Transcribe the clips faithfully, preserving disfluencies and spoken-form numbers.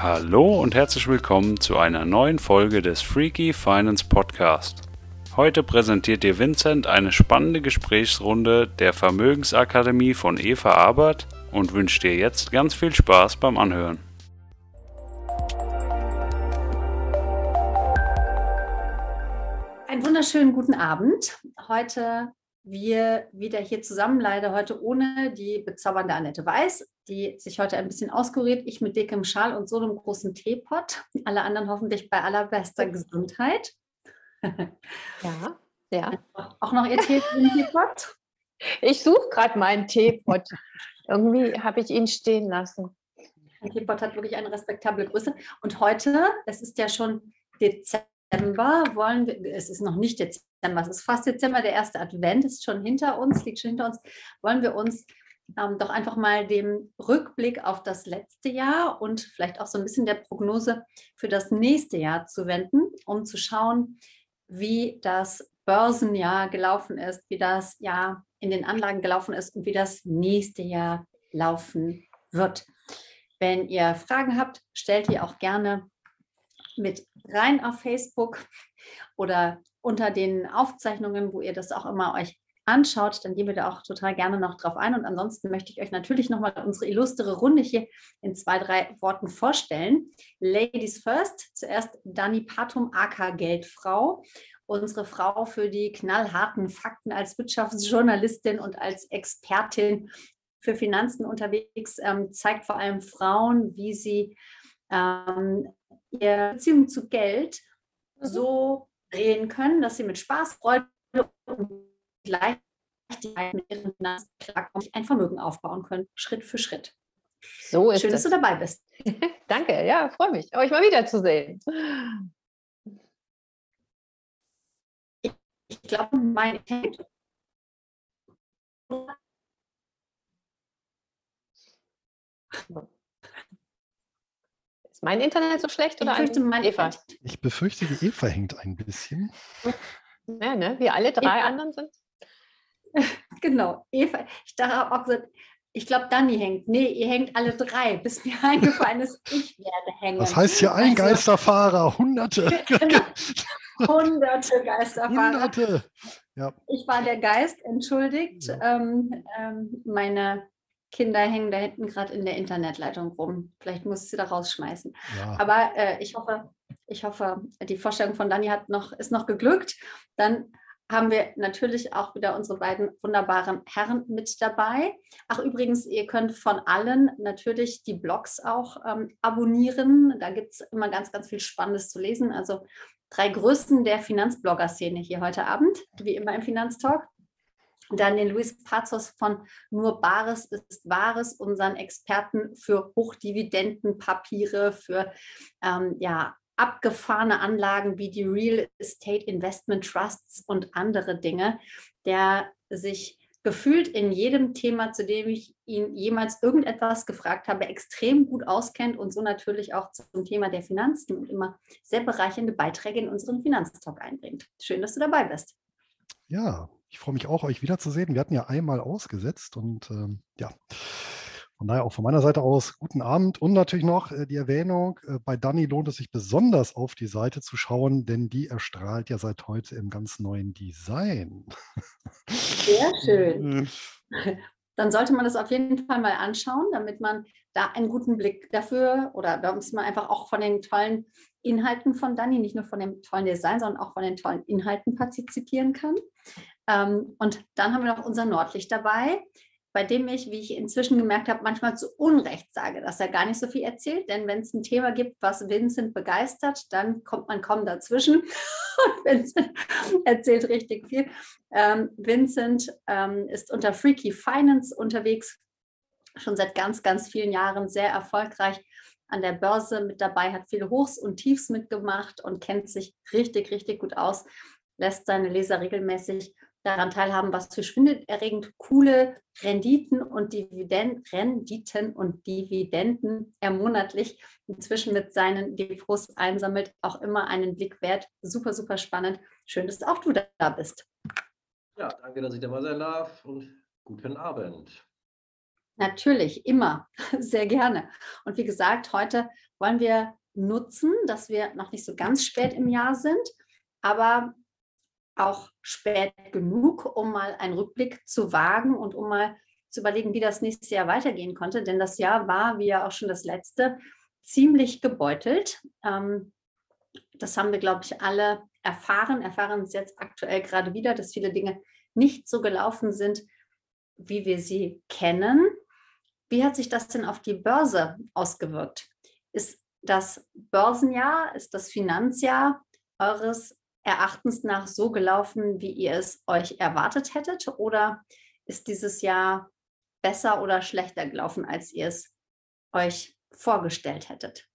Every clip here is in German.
Hallo und herzlich willkommen zu einer neuen Folge des Freaky Finance Podcast. Heute präsentiert dir Vincent eine spannende Gesprächsrunde der Vermögensakademie von Eva Abert und wünscht dir jetzt ganz viel Spaß beim Anhören. Einen wunderschönen guten Abend. Heute wir wieder hier zusammen, leider heute ohne die bezaubernde Annette Weiß, die sich heute ein bisschen auskuriert. Ich mit dickem Schal und so einem großen Teepot. Alle anderen hoffentlich bei allerbester Gesundheit. Ja, ja. Auch noch ihr Tee im Teepot? Ich suche gerade meinen Teepot. Irgendwie habe ich ihn stehen lassen. Ein Teepot hat wirklich eine respektable Größe. Und heute, es ist ja schon Dezember, wollen wir, es ist noch nicht Dezember, es ist fast Dezember, der erste Advent ist schon hinter uns, liegt schon hinter uns, wollen wir uns ähm, doch einfach mal dem Rückblick auf das letzte Jahr und vielleicht auch so ein bisschen der Prognose für das nächste Jahr zuwenden, um zu schauen, wie das Börsenjahr gelaufen ist, wie das Jahr in den Anlagen gelaufen ist und wie das nächste Jahr laufen wird. Wenn ihr Fragen habt, stellt ihr auch gerne mit rein auf Facebook oder unter den Aufzeichnungen, wo ihr das auch immer euch anschaut, dann gehen wir da auch total gerne noch drauf ein. Und ansonsten möchte ich euch natürlich nochmal unsere illustre Runde hier in zwei, drei Worten vorstellen. Ladies first, zuerst Dani Patum, aka Geldfrau, unsere Frau für die knallharten Fakten als Wirtschaftsjournalistin und als Expertin für Finanzen unterwegs, ähm, zeigt vor allem Frauen, wie sie ähm, ihre Beziehung zu Geld so drehen können, dass sie mit Spaß, Freude und Leichtigkeit mit ihren Finanzen klarkommen, ein Vermögen aufbauen können, Schritt für Schritt. So ist Schön, es. dass du dabei bist. Danke, ja, freue mich, euch mal wiederzusehen. Ich, ich glaube, mein Ist mein Internet so schlecht oder ich fürchte, mein Eva? Ich befürchte, die Eva hängt ein bisschen. Ja, ne? Wie alle drei Eva. anderen sind. Genau, Eva. Ich dachte auch gesagt, ich glaube, Dani hängt. Nee, ihr hängt alle drei, bis mir eingefallen ist, ich werde hängen. Das heißt hier ein Also, Geisterfahrer, Hunderte. Genau. Hunderte Geisterfahrer. Hunderte. Ja. Ich war der Geist, entschuldigt. Ja. Ähm, ähm, meine Kinder hängen da hinten gerade in der Internetleitung rum. Vielleicht muss ich sie da rausschmeißen. Ja. Aber äh, ich hoffe, ich hoffe, die Vorstellung von Dani hat noch, ist noch geglückt. Dann haben wir natürlich auch wieder unsere beiden wunderbaren Herren mit dabei. Ach, übrigens, ihr könnt von allen natürlich die Blogs auch ähm, abonnieren. Da gibt es immer ganz, ganz viel Spannendes zu lesen. Also drei Größen der Finanzblogger-Szene hier heute Abend, wie immer im Finanztalk. Dann den Luis Pazos von Nur Bares ist Wahres, unseren Experten für Hochdividendenpapiere, für ähm, ja, abgefahrene Anlagen wie die Real Estate Investment Trusts und andere Dinge, der sich gefühlt in jedem Thema, zu dem ich ihn jemals irgendetwas gefragt habe, extrem gut auskennt und so natürlich auch zum Thema der Finanzen und immer sehr bereichernde Beiträge in unseren Finanztalk einbringt. Schön, dass du dabei bist. Ja, ich freue mich auch, euch wiederzusehen. Wir hatten ja einmal ausgesetzt und ähm, ja, von daher auch von meiner Seite aus guten Abend und natürlich noch äh, die Erwähnung, äh, bei Dani lohnt es sich besonders auf die Seite zu schauen, denn die erstrahlt ja seit heute im ganz neuen Design. Sehr schön. Dann sollte man das auf jeden Fall mal anschauen, damit man da einen guten Blick dafür oder da muss man einfach auch von den tollen Inhalten von Dani, nicht nur von dem tollen Design, sondern auch von den tollen Inhalten partizipieren kann. Und dann haben wir noch unser Nordlicht dabei, bei dem ich, wie ich inzwischen gemerkt habe, manchmal zu Unrecht sage, dass er gar nicht so viel erzählt. Denn wenn es ein Thema gibt, was Vincent begeistert, dann kommt man kaum dazwischen. Und Vincent erzählt richtig viel. Ähm, Vincent ähm, ist unter Freaky Finance unterwegs, schon seit ganz, ganz vielen Jahren sehr erfolgreich an der Börse mit dabei, hat viele Hochs und Tiefs mitgemacht und kennt sich richtig, richtig gut aus, lässt seine Leser regelmäßig daran teilhaben, was für schwindelerregend coole Renditen und Dividenden, Renditen und Dividenden er monatlich inzwischen mit seinen Depots einsammelt. Auch immer einen Blick wert. Super, super spannend. Schön, dass auch du da bist. Ja, danke, dass ich dabei sein darf und guten Abend. Natürlich, immer, sehr gerne. Und wie gesagt, heute wollen wir nutzen, dass wir noch nicht so ganz spät im Jahr sind, aber auch spät genug, um mal einen Rückblick zu wagen und um mal zu überlegen, wie das nächste Jahr weitergehen konnte. Denn das Jahr war, wie ja auch schon das letzte, ziemlich gebeutelt. Ähm, das haben wir, glaube ich, alle erfahren, erfahren es jetzt aktuell gerade wieder, dass viele Dinge nicht so gelaufen sind, wie wir sie kennen. Wie hat sich das denn auf die Börse ausgewirkt? Ist das Börsenjahr, ist das Finanzjahr eures Erachtens nach so gelaufen, wie ihr es euch erwartet hättet? Oder ist dieses Jahr besser oder schlechter gelaufen, als ihr es euch vorgestellt hättet?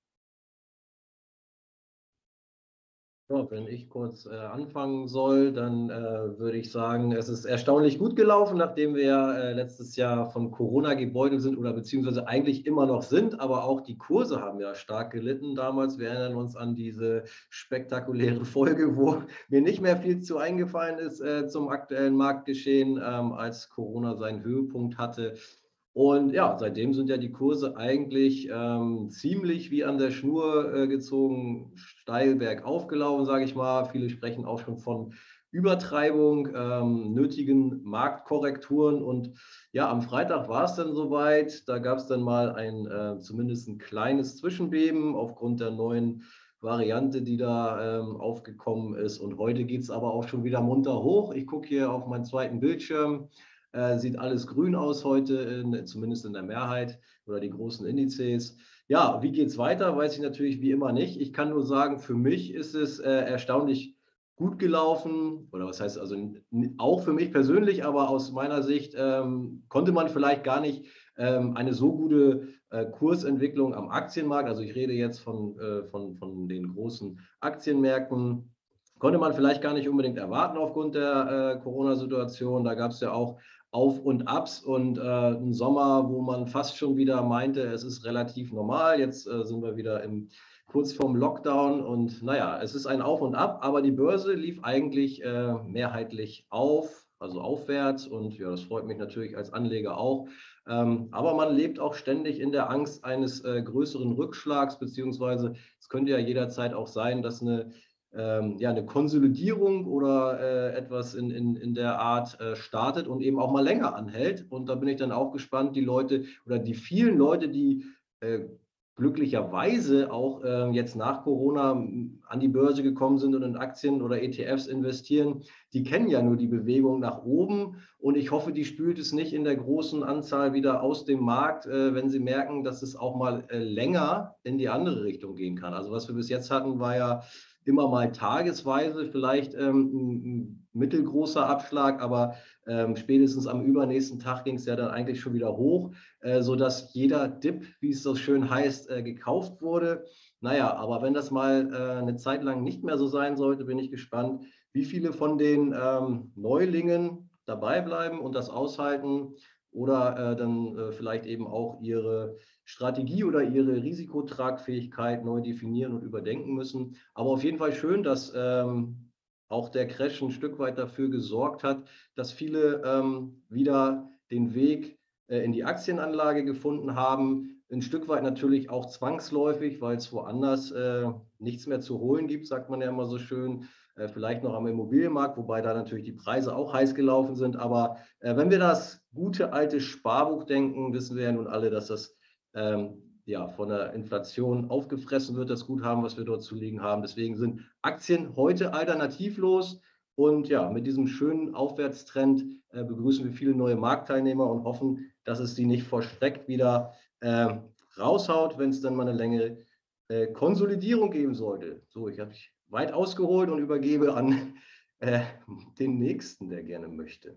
Ja, wenn ich kurz äh, anfangen soll, dann äh, würde ich sagen, es ist erstaunlich gut gelaufen, nachdem wir ja äh, letztes Jahr von Corona gebeutelt sind oder beziehungsweise eigentlich immer noch sind, aber auch die Kurse haben ja stark gelitten damals. Wir erinnern uns an diese spektakuläre Folge, wo mir nicht mehr viel zu eingefallen ist äh, zum aktuellen Marktgeschehen, ähm, als Corona seinen Höhepunkt hatte. Und ja, seitdem sind ja die Kurse eigentlich ähm, ziemlich wie an der Schnur äh, gezogen, steil bergauf gelaufen, sage ich mal. Viele sprechen auch schon von Übertreibung, ähm, nötigen Marktkorrekturen. Und ja, am Freitag war es dann soweit. Da gab es dann mal ein äh, zumindest ein kleines Zwischenbeben aufgrund der neuen Variante, die da ähm, aufgekommen ist. Und heute geht es aber auch schon wieder munter hoch. Ich gucke hier auf meinen zweiten Bildschirm. Äh, sieht alles grün aus heute, in, zumindest in der Mehrheit oder die großen Indizes. Ja, wie geht es weiter, weiß ich natürlich wie immer nicht. Ich kann nur sagen, für mich ist es äh, erstaunlich gut gelaufen. Oder was heißt also auch für mich persönlich, aber aus meiner Sicht ähm, konnte man vielleicht gar nicht ähm, eine so gute äh, Kursentwicklung am Aktienmarkt, also ich rede jetzt von, äh, von, von den großen Aktienmärkten, konnte man vielleicht gar nicht unbedingt erwarten aufgrund der äh, Corona-Situation. Da gab es ja auch Auf und Abs und äh, einen Sommer, wo man fast schon wieder meinte, es ist relativ normal. Jetzt äh, sind wir wieder im, kurz vorm Lockdown und naja, es ist ein Auf und Ab, aber die Börse lief eigentlich äh, mehrheitlich auf, also aufwärts und ja, das freut mich natürlich als Anleger auch. Ähm, aber man lebt auch ständig in der Angst eines äh, größeren Rückschlags, beziehungsweise es könnte ja jederzeit auch sein, dass eine Ähm, ja, eine Konsolidierung oder äh, etwas in, in, in der Art äh, startet und eben auch mal länger anhält. Und da bin ich dann auch gespannt, die Leute oder die vielen Leute, die äh, glücklicherweise auch äh, jetzt nach Corona an die Börse gekommen sind und in Aktien oder E T Fs investieren, die kennen ja nur die Bewegung nach oben. Und ich hoffe, die spült es nicht in der großen Anzahl wieder aus dem Markt, äh, wenn sie merken, dass es auch mal äh, länger in die andere Richtung gehen kann. Also was wir bis jetzt hatten, war ja immer mal tagesweise vielleicht ähm, ein mittelgroßer Abschlag, aber ähm, spätestens am übernächsten Tag ging es ja dann eigentlich schon wieder hoch, äh, sodass jeder Dip, wie es so schön heißt, äh, gekauft wurde. Naja, aber wenn das mal äh, eine Zeit lang nicht mehr so sein sollte, bin ich gespannt, wie viele von den ähm, Neulingen dabei bleiben und das aushalten oder äh, dann äh, vielleicht eben auch ihre Strategie oder ihre Risikotragfähigkeit neu definieren und überdenken müssen. Aber auf jeden Fall schön, dass ähm, auch der Crash ein Stück weit dafür gesorgt hat, dass viele ähm, wieder den Weg äh, in die Aktienanlage gefunden haben. Ein Stück weit natürlich auch zwangsläufig, weil es woanders äh, nichts mehr zu holen gibt, sagt man ja immer so schön. Äh, vielleicht noch am Immobilienmarkt, wobei da natürlich die Preise auch heiß gelaufen sind. Aber äh, wenn wir das gute alte Sparbuch denken, wissen wir ja nun alle, dass das ähm, ja, von der Inflation aufgefressen wird, das Guthaben, was wir dort zu liegen haben. Deswegen sind Aktien heute alternativlos. Und ja, mit diesem schönen Aufwärtstrend äh, begrüßen wir viele neue Marktteilnehmer und hoffen, dass es sie nicht vor Schreck wieder äh, raushaut, wenn es dann mal eine längere äh, Konsolidierung geben sollte. So, ich habe mich weit ausgeholt und übergebe an äh, den Nächsten, der gerne möchte.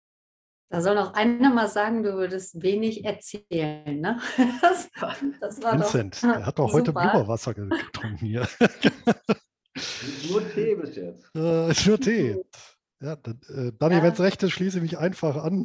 Da soll noch einer mal sagen, du würdest wenig erzählen, ne? Das, das war Vincent, doch der hat doch heute super. Blubberwasser getrunken hier. Nur Tee bis jetzt. Äh, nur Tee. Ja, dann, äh, Dani, Ja. wenn es recht ist, schließe ich mich einfach an.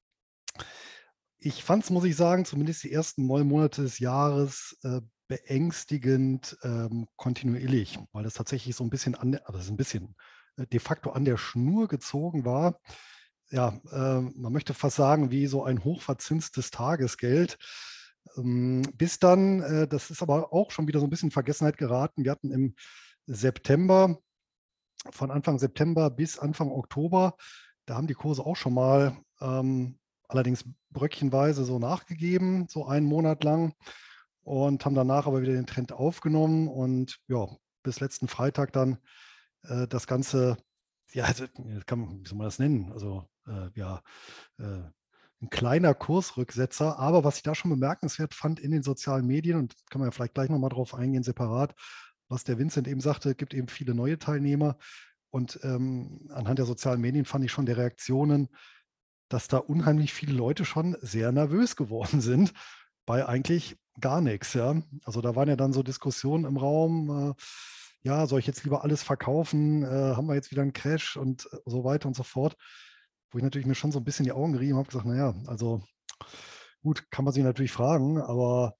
Ich fand es, muss ich sagen, zumindest die ersten neun Monate des Jahres äh, beängstigend ähm, kontinuierlich, weil das tatsächlich so ein bisschen an, der- also ein bisschen äh, de facto an der Schnur gezogen war. Ja, äh, man möchte fast sagen, wie so ein hochverzinstes Tagesgeld. Ähm, bis dann, äh, das ist aber auch schon wieder so ein bisschen in Vergessenheit geraten. Wir hatten im September, von Anfang September bis Anfang Oktober, da haben die Kurse auch schon mal ähm, allerdings bröckchenweise so nachgegeben, so einen Monat lang, und haben danach aber wieder den Trend aufgenommen und ja, bis letzten Freitag dann äh, das Ganze, ja, also, kann man, wie soll man das nennen? Also äh, ja, äh, ein kleiner Kursrücksetzer, aber was ich da schon bemerkenswert fand in den sozialen Medien, und kann man ja vielleicht gleich nochmal drauf eingehen, separat, was der Vincent eben sagte, gibt eben viele neue Teilnehmer. Und ähm, anhand der sozialen Medien fand ich schon die Reaktionen, dass da unheimlich viele Leute schon sehr nervös geworden sind bei eigentlich gar nichts. Ja? Also da waren ja dann so Diskussionen im Raum, äh, ja, soll ich jetzt lieber alles verkaufen? Äh, haben wir jetzt wieder einen Crash und so weiter und so fort, wo ich natürlich mir schon so ein bisschen die Augen gerieben habe und gesagt, naja, also gut, kann man sich natürlich fragen, aber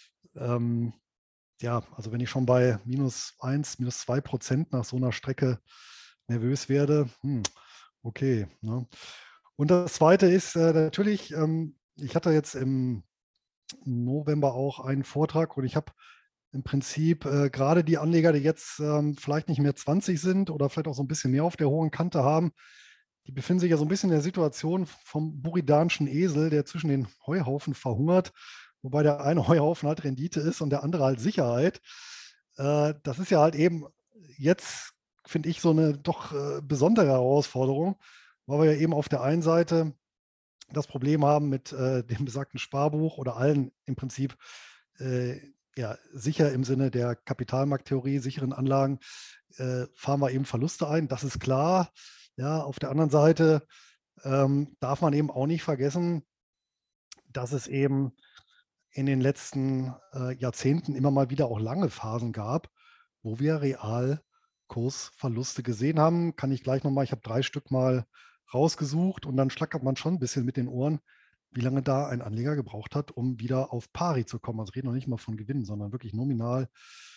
ähm, ja, also wenn ich schon bei minus eins, minus zwei Prozent nach so einer Strecke nervös werde, hm, okay. Ne? Und das Zweite ist äh, natürlich, ähm, ich hatte jetzt im November auch einen Vortrag und ich habe im Prinzip äh, gerade die Anleger, die jetzt ähm, vielleicht nicht mehr zwanzig sind oder vielleicht auch so ein bisschen mehr auf der hohen Kante haben, die befinden sich ja so ein bisschen in der Situation vom buridanischen Esel, der zwischen den Heuhaufen verhungert, wobei der eine Heuhaufen halt Rendite ist und der andere halt Sicherheit. Äh, das ist ja halt eben jetzt, finde ich, so eine doch äh, besondere Herausforderung, weil wir ja eben auf der einen Seite das Problem haben mit äh, dem besagten Sparbuch oder allen im Prinzip äh, ja, sicher im Sinne der Kapitalmarkttheorie, sicheren Anlagen, äh, fahren wir eben Verluste ein. Das ist klar. Ja, auf der anderen Seite ähm, darf man eben auch nicht vergessen, dass es eben in den letzten äh, Jahrzehnten immer mal wieder auch lange Phasen gab, wo wir real Kursverluste gesehen haben. Kann ich gleich nochmal, ich habe drei Stück mal rausgesucht und dann schlackert man schon ein bisschen mit den Ohren, wie lange da ein Anleger gebraucht hat, um wieder auf Pari zu kommen. Also reden noch nicht mal von Gewinnen, sondern wirklich nominal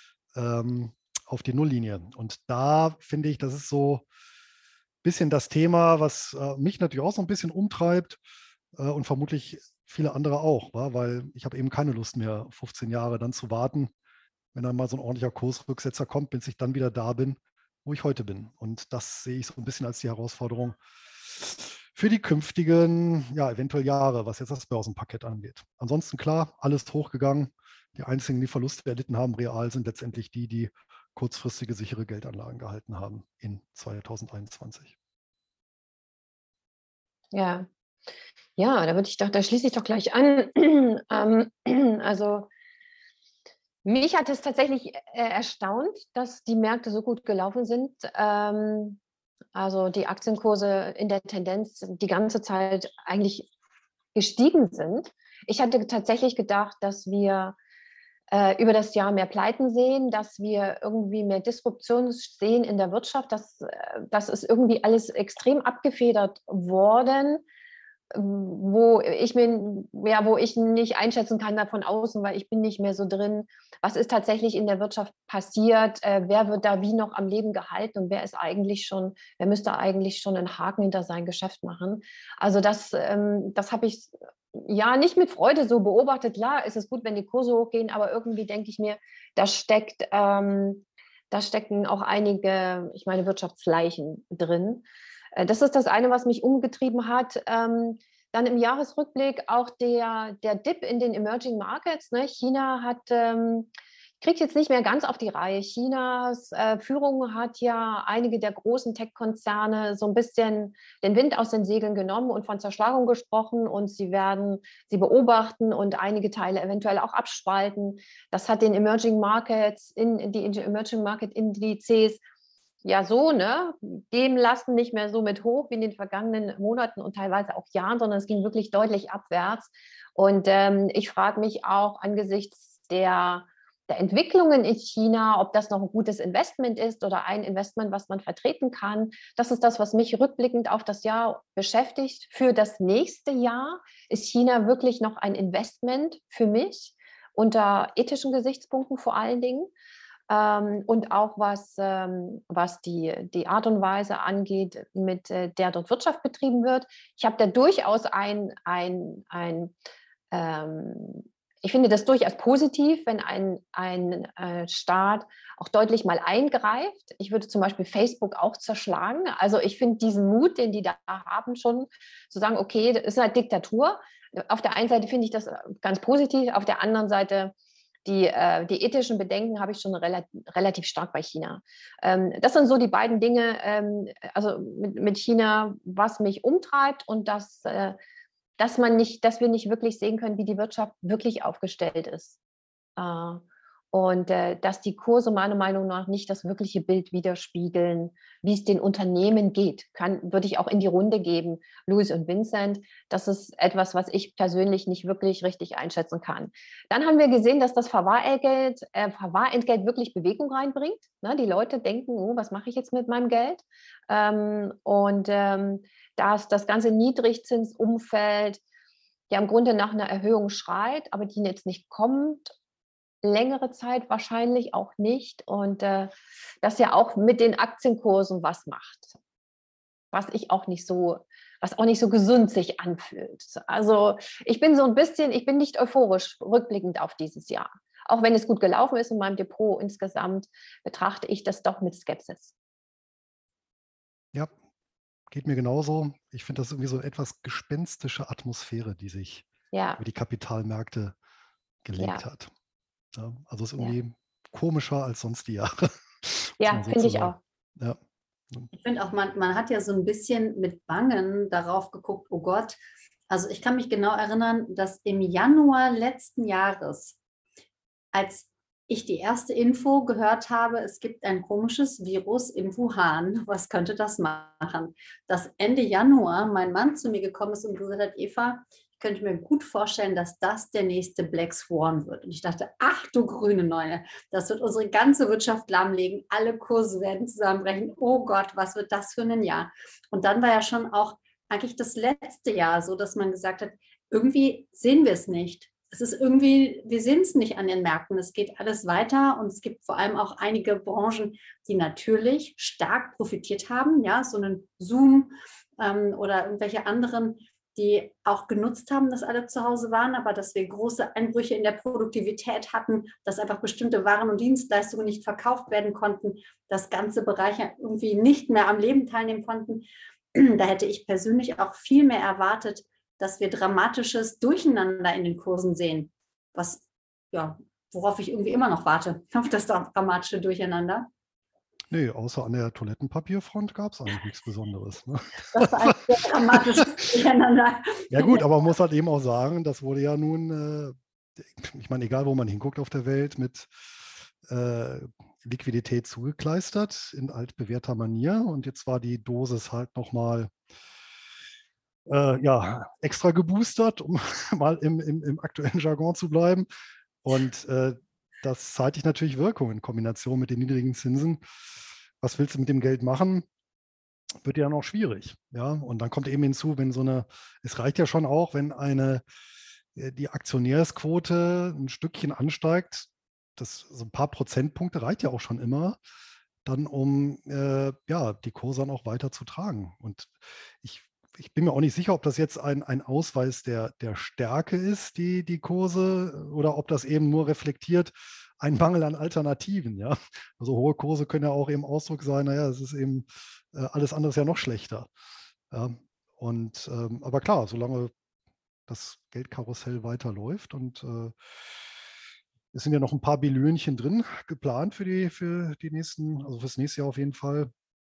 ähm, auf die Nulllinie. Und da finde ich, das ist so ein bisschen das Thema, was äh, mich natürlich auch so ein bisschen umtreibt äh, und vermutlich viele andere auch, wa? Weil ich habe eben keine Lust mehr, fünfzehn Jahre dann zu warten, wenn dann mal so ein ordentlicher Kursrücksetzer kommt, bis ich dann wieder da bin, wo ich heute bin. Und das sehe ich so ein bisschen als die Herausforderung für die künftigen, ja, eventuell Jahre, was jetzt das Börsenparkett angeht. Ansonsten klar, alles hochgegangen. Die einzigen, die Verluste erlitten haben, real, sind letztendlich die, die kurzfristige sichere Geldanlagen gehalten haben in zweitausendeinundzwanzig. Ja, ja, da würde ich doch, da schließe ich doch gleich an. ähm, also mich hat es tatsächlich äh, erstaunt, dass die Märkte so gut gelaufen sind. Ähm, also die Aktienkurse in der Tendenz die ganze Zeit eigentlich gestiegen sind. Ich hatte tatsächlich gedacht, dass wir äh, über das Jahr mehr Pleiten sehen, dass wir irgendwie mehr Disruption sehen in der Wirtschaft. Das, äh, das ist irgendwie alles extrem abgefedert worden, wo ich mir, ja, wo ich nicht einschätzen kann da von außen, weil ich bin nicht mehr so drin. Was ist tatsächlich in der Wirtschaft passiert? Äh, wer wird da wie noch am Leben gehalten und wer ist eigentlich schon, wer müsste eigentlich schon einen Haken hinter sein Geschäft machen? Also das, ähm, das habe ich ja nicht mit Freude so beobachtet. Klar, ist es gut, wenn die Kurse hochgehen, aber irgendwie denke ich mir, da steckt, ähm, da stecken auch einige, ich meine, Wirtschaftsleichen drin. Das ist das eine, was mich umgetrieben hat. Ähm, dann im Jahresrückblick auch der, der Dip in den Emerging Markets. Ne? China hat, ähm, kriegt jetzt nicht mehr ganz auf die Reihe. Chinas äh, Führung hat ja einige der großen Tech-Konzerne so ein bisschen den Wind aus den Segeln genommen und von Zerschlagung gesprochen. Und sie werden sie beobachten und einige Teile eventuell auch abspalten. Das hat den Emerging Markets, in, in die Emerging Market Indizes ja so, ne, geben lassen, nicht mehr so mit hoch wie in den vergangenen Monaten und teilweise auch Jahren, sondern es ging wirklich deutlich abwärts. Und ähm, ich frage mich auch angesichts der, der Entwicklungen in China, ob das noch ein gutes Investment ist oder ein Investment, was man vertreten kann. Das ist das, was mich rückblickend auf das Jahr beschäftigt. Für das nächste Jahr ist China wirklich noch ein Investment für mich, unter ethischen Gesichtspunkten vor allen Dingen. Ähm, und auch was, ähm, was die, die Art und Weise angeht, mit äh, der dort Wirtschaft betrieben wird. Ich habe da durchaus ein, ein, ein, ähm, ich finde das durchaus positiv, wenn ein, ein äh, Staat auch deutlich mal eingreift. Ich würde zum Beispiel Facebook auch zerschlagen. Also ich finde diesen Mut, den die da haben, schon zu sagen, okay, das ist eine Diktatur. Auf der einen Seite finde ich das ganz positiv, auf der anderen Seite die, äh, die ethischen Bedenken habe ich schon relativ, relativ stark bei China. Ähm, das sind so die beiden Dinge, ähm, also mit, mit China, was mich umtreibt und das äh, dass man nicht, dass wir nicht wirklich sehen können, wie die Wirtschaft wirklich aufgestellt ist. Äh, und äh, dass die Kurse meiner Meinung nach nicht das wirkliche Bild widerspiegeln, wie es den Unternehmen geht. Kann, würde ich auch in die Runde geben, Louis und Vincent. Das ist etwas, was ich persönlich nicht wirklich richtig einschätzen kann. Dann haben wir gesehen, dass das Verwahrentgelt, äh, Verwahrentgelt wirklich Bewegung reinbringt. Ne? Die Leute denken, oh, was mache ich jetzt mit meinem Geld? Ähm, und ähm, dass das ganze Niedrigzinsumfeld ja im Grunde nach einer Erhöhung schreit, aber die jetzt nicht kommt, längere Zeit wahrscheinlich auch nicht. Und äh, das ja auch mit den Aktienkursen was macht, was ich auch nicht so, was auch nicht so gesund sich anfühlt. Also ich bin so ein bisschen, ich bin nicht euphorisch rückblickend auf dieses Jahr. Auch wenn es gut gelaufen ist in meinem Depot insgesamt, betrachte ich das doch mit Skepsis. Ja, geht mir genauso. Ich finde das irgendwie so eine etwas gespenstische Atmosphäre, die sich Ja, über die Kapitalmärkte gelegt ja, hat. Ja, also ist ja. irgendwie komischer als sonst die Jahre. muss Ja, man so finde zu ich sagen. auch. Ja. Ich finde auch, man, man hat ja so ein bisschen mit Bangen darauf geguckt, oh Gott. Also ich kann mich genau erinnern, dass im Januar letzten Jahres, als ich die erste Info gehört habe, es gibt ein komisches Virus in Wuhan, was könnte das machen? Dass Ende Januar mein Mann zu mir gekommen ist und gesagt hat, Eva, ich könnte mir gut vorstellen, dass das der nächste Black Swan wird. Und ich dachte, ach du grüne Neune, das wird unsere ganze Wirtschaft lahmlegen, alle Kurse werden zusammenbrechen. Oh Gott, was wird das für ein Jahr? Und dann war ja schon auch eigentlich das letzte Jahr so, dass man gesagt hat, irgendwie sehen wir es nicht. Es ist irgendwie, wir sehen es nicht an den Märkten. Es geht alles weiter und es gibt vor allem auch einige Branchen, die natürlich stark profitiert haben. Ja, so einen Zoom ähm, oder irgendwelche anderen, die auch genutzt haben, dass alle zu Hause waren, aber dass wir große Einbrüche in der Produktivität hatten, dass einfach bestimmte Waren und Dienstleistungen nicht verkauft werden konnten, dass ganze Bereiche irgendwie nicht mehr am Leben teilnehmen konnten. Da hätte ich persönlich auch viel mehr erwartet, dass wir dramatisches Durcheinander in den Kursen sehen, was, ja, worauf ich irgendwie immer noch warte, auf das dramatische Durcheinander. Nee, außer an der Toilettenpapierfront gab es eigentlich nichts Besonderes. Ne? Das war ein sehr dramatisches Durcheinander. Ja gut, aber man muss halt eben auch sagen, das wurde ja nun, äh, ich meine, egal wo man hinguckt auf der Welt, mit äh, Liquidität zugekleistert in altbewährter Manier. Und jetzt war die Dosis halt nochmal äh, ja, extra geboostert, um mal im, im, im aktuellen Jargon zu bleiben. Und äh, das zeitigt natürlich Wirkung in Kombination mit den niedrigen Zinsen. Was willst du mit dem Geld machen? Wird ja noch schwierig. Ja? Und dann kommt eben hinzu, wenn so eine, es reicht ja schon auch, wenn eine, die Aktionärsquote ein Stückchen ansteigt, das so ein paar Prozentpunkte reicht ja auch schon immer, dann um äh, ja, die Kurse dann auch weiter zu tragen. Und ich, ich bin mir auch nicht sicher, ob das jetzt ein, ein Ausweis der, der Stärke ist, die, die Kurse, oder ob das eben nur reflektiert ein Mangel an Alternativen. Ja? Also hohe Kurse können ja auch eben Ausdruck sein, naja, es ist eben äh, alles andere ist ja noch schlechter. Ja? Und ähm, aber klar, solange das Geldkarussell weiterläuft und äh, es sind ja noch ein paar Billionchen drin geplant für die, für die nächsten, also fürs nächste Jahr auf jeden Fall.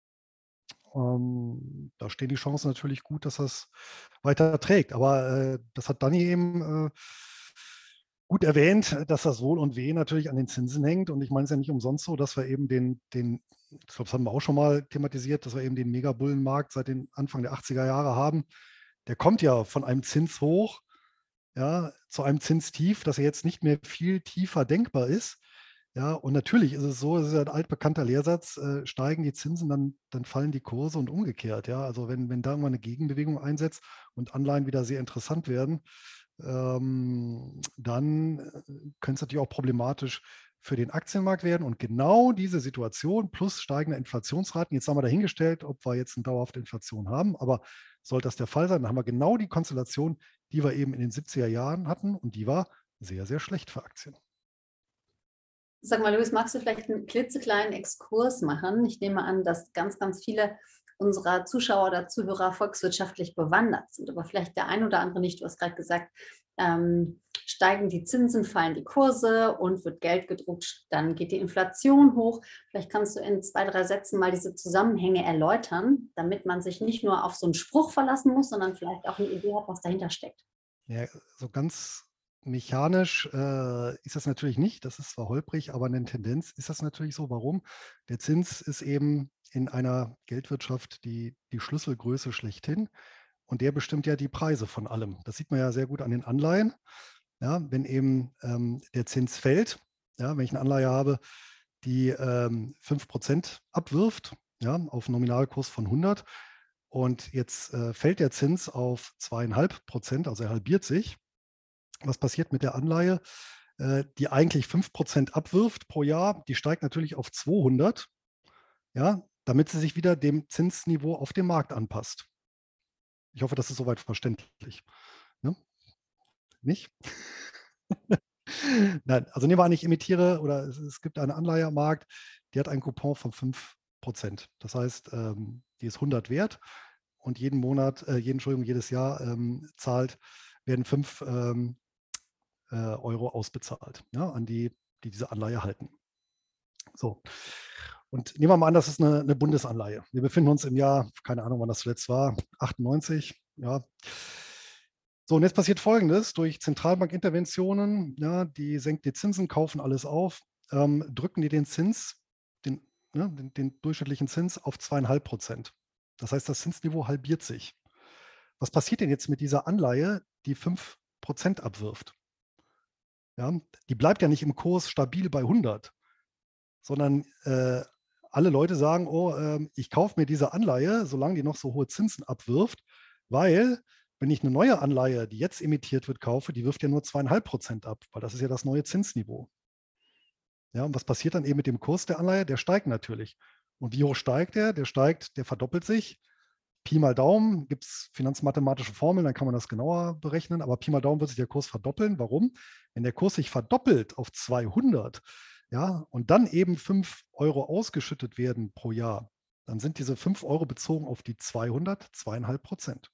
Ähm, da stehen die Chancen natürlich gut, dass das weiter trägt. Aber äh, das hat Dani eben äh, gut erwähnt, dass das Wohl und Weh natürlich an den Zinsen hängt. Und ich meine es ja nicht umsonst so, dass wir eben den, den ich glaube, das haben wir auch schon mal thematisiert, dass wir eben den Megabullenmarkt seit den Anfang der achtziger Jahre haben. Der kommt ja von einem Zinshoch, ja, zu einem Zinstief, das ja jetzt nicht mehr viel tiefer denkbar ist. Ja, und natürlich ist es so, es ist ja ein altbekannter Lehrsatz, äh, steigen die Zinsen, dann, dann fallen die Kurse und umgekehrt. Ja, also wenn, wenn da irgendwann eine Gegenbewegung einsetzt und Anleihen wieder sehr interessant werden, ähm, dann könnte es natürlich auch problematisch für den Aktienmarkt werden. Und genau diese Situation plus steigende Inflationsraten, jetzt haben wir dahingestellt, ob wir jetzt eine dauerhafte Inflation haben, aber sollte das der Fall sein, dann haben wir genau die Konstellation, die wir eben in den siebziger Jahren hatten, und die war sehr, sehr schlecht für Aktien. Sag mal, Luis, magst du vielleicht einen klitzekleinen Exkurs machen? Ich nehme an, dass ganz, ganz viele unserer Zuschauer oder Zuhörer volkswirtschaftlich bewandert sind, aber vielleicht der ein oder andere nicht. Du hast gerade gesagt, ähm, steigen die Zinsen, fallen die Kurse und wird Geld gedruckt, dann geht die Inflation hoch. Vielleicht kannst du in zwei, drei Sätzen mal diese Zusammenhänge erläutern, damit man sich nicht nur auf so einen Spruch verlassen muss, sondern vielleicht auch eine Idee hat, was dahinter steckt. Ja, so ganz mechanisch äh, ist das natürlich nicht. Das ist zwar holprig, aber eine Tendenz ist das natürlich so. Warum? Der Zins ist eben in einer Geldwirtschaft die, die Schlüsselgröße schlechthin. Und der bestimmt ja die Preise von allem. Das sieht man ja sehr gut an den Anleihen. Ja, wenn eben ähm, der Zins fällt, ja, wenn ich eine Anleihe habe, die ähm, fünf Prozent abwirft, ja, auf einen Nominalkurs von hundert, und jetzt äh, fällt der Zins auf zwei Komma fünf Prozent, also er halbiert sich. Was passiert mit der Anleihe, äh, die eigentlich fünf Prozent abwirft pro Jahr? Die steigt natürlich auf zweihundert, ja, damit sie sich wieder dem Zinsniveau auf dem Markt anpasst. Ich hoffe, das ist soweit verständlich. Ne? Nicht? Nein, also nehmen wir an, ich imitiere oder es, es gibt eine Anleihe am Markt, die hat einen Coupon von fünf Prozent. Das heißt, ähm, die ist hundert wert und jeden Monat, äh, jeden, Entschuldigung, jedes Jahr ähm, zahlt, werden fünf ähm, äh, Euro ausbezahlt, ja, an die, die diese Anleihe halten. So. Und nehmen wir mal an, das ist eine, eine Bundesanleihe. Wir befinden uns im Jahr, keine Ahnung, wann das zuletzt war, achtundneunzig, ja. So, und jetzt passiert Folgendes: Durch Zentralbankinterventionen, ja, die senken die Zinsen, kaufen alles auf, ähm, drücken die den Zins, den, ja, den, den durchschnittlichen Zins auf zwei Komma fünf Prozent. Das heißt, das Zinsniveau halbiert sich. Was passiert denn jetzt mit dieser Anleihe, die fünf Prozent abwirft? Ja, die bleibt ja nicht im Kurs stabil bei hundert, sondern äh, alle Leute sagen, oh, äh, ich kaufe mir diese Anleihe, solange die noch so hohe Zinsen abwirft, weil wenn ich eine neue Anleihe, die jetzt emittiert wird, kaufe, die wirft ja nur zwei Komma fünf Prozent ab, weil das ist ja das neue Zinsniveau. Ja, und was passiert dann eben mit dem Kurs der Anleihe? Der steigt natürlich. Und wie hoch steigt der? Der steigt, der verdoppelt sich. Pi mal Daumen, gibt es finanzmathematische Formeln, dann kann man das genauer berechnen, aber Pi mal Daumen wird sich der Kurs verdoppeln. Warum? Wenn der Kurs sich verdoppelt auf zweihundert, ja, und dann eben fünf Euro ausgeschüttet werden pro Jahr, dann sind diese fünf Euro bezogen auf die zweihundert zwei Komma fünf Prozent.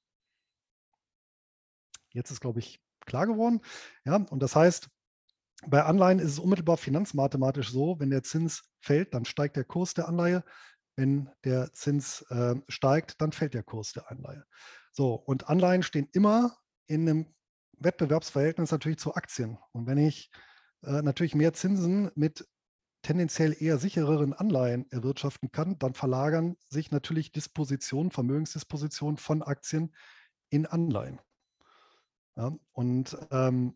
Jetzt ist, glaube ich, klar geworden. Ja, und das heißt, bei Anleihen ist es unmittelbar finanzmathematisch so, wenn der Zins fällt, dann steigt der Kurs der Anleihe. Wenn der Zins äh, steigt, dann fällt der Kurs der Anleihe. So, und Anleihen stehen immer in einem Wettbewerbsverhältnis natürlich zu Aktien. Und wenn ich äh, natürlich mehr Zinsen mit tendenziell eher sichereren Anleihen erwirtschaften kann, dann verlagern sich natürlich Dispositionen, Vermögensdispositionen von Aktien in Anleihen. Ja, und ähm,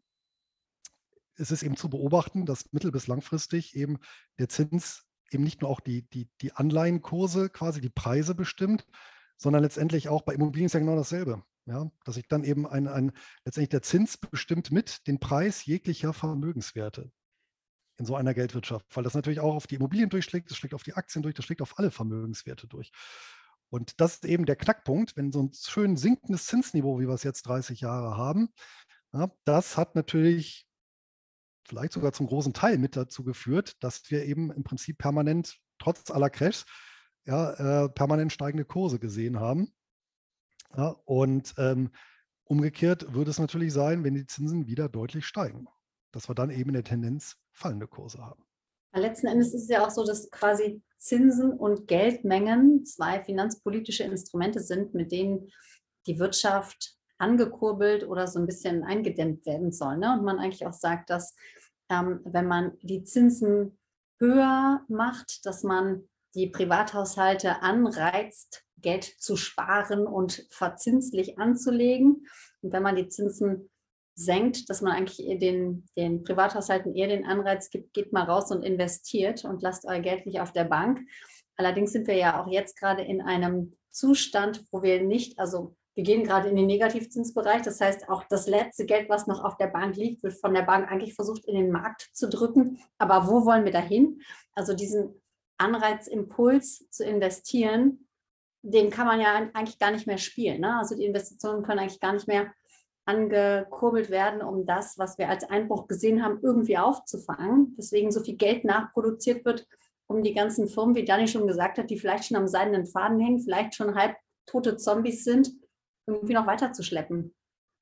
es ist eben zu beobachten, dass mittel- bis langfristig eben der Zins eben nicht nur auch die, die, die Anleihenkurse, quasi die Preise bestimmt, sondern letztendlich auch bei Immobilien ist ja genau dasselbe. Ja, dass ich dann eben ein, ein, letztendlich der Zins bestimmt mit den Preis jeglicher Vermögenswerte in so einer Geldwirtschaft, weil das natürlich auch auf die Immobilien durchschlägt, das schlägt auf die Aktien durch, das schlägt auf alle Vermögenswerte durch. Und das ist eben der Knackpunkt, wenn so ein schön sinkendes Zinsniveau, wie wir es jetzt dreißig Jahre haben, ja, das hat natürlich vielleicht sogar zum großen Teil mit dazu geführt, dass wir eben im Prinzip permanent, trotz aller Crashs, ja, äh, permanent steigende Kurse gesehen haben. Ja, und ähm, umgekehrt würde es natürlich sein, wenn die Zinsen wieder deutlich steigen, dass wir dann eben in der Tendenz fallende Kurse haben. Letzten Endes ist es ja auch so, dass quasi Zinsen und Geldmengen zwei finanzpolitische Instrumente sind, mit denen die Wirtschaft angekurbelt oder so ein bisschen eingedämmt werden soll. Ne? Und man eigentlich auch sagt, dass ähm, wenn man die Zinsen höher macht, dass man die Privathaushalte anreizt, Geld zu sparen und verzinslich anzulegen. Und wenn man die Zinsen senkt, dass man eigentlich den, den Privathaushalten eher den Anreiz gibt, geht mal raus und investiert und lasst euer Geld nicht auf der Bank. Allerdings sind wir ja auch jetzt gerade in einem Zustand, wo wir nicht, also wir gehen gerade in den Negativzinsbereich. Das heißt, auch das letzte Geld, was noch auf der Bank liegt, wird von der Bank eigentlich versucht, in den Markt zu drücken. Aber wo wollen wir dahin? Also diesen Anreizimpuls zu investieren, den kann man ja eigentlich gar nicht mehr spielen. Ne? Also die Investitionen können eigentlich gar nicht mehr angekurbelt werden, um das, was wir als Einbruch gesehen haben, irgendwie aufzufangen. Deswegen so viel Geld nachproduziert wird, um die ganzen Firmen, wie Dani schon gesagt hat, die vielleicht schon am seidenen Faden hängen, vielleicht schon halb tote Zombies sind, irgendwie noch weiterzuschleppen.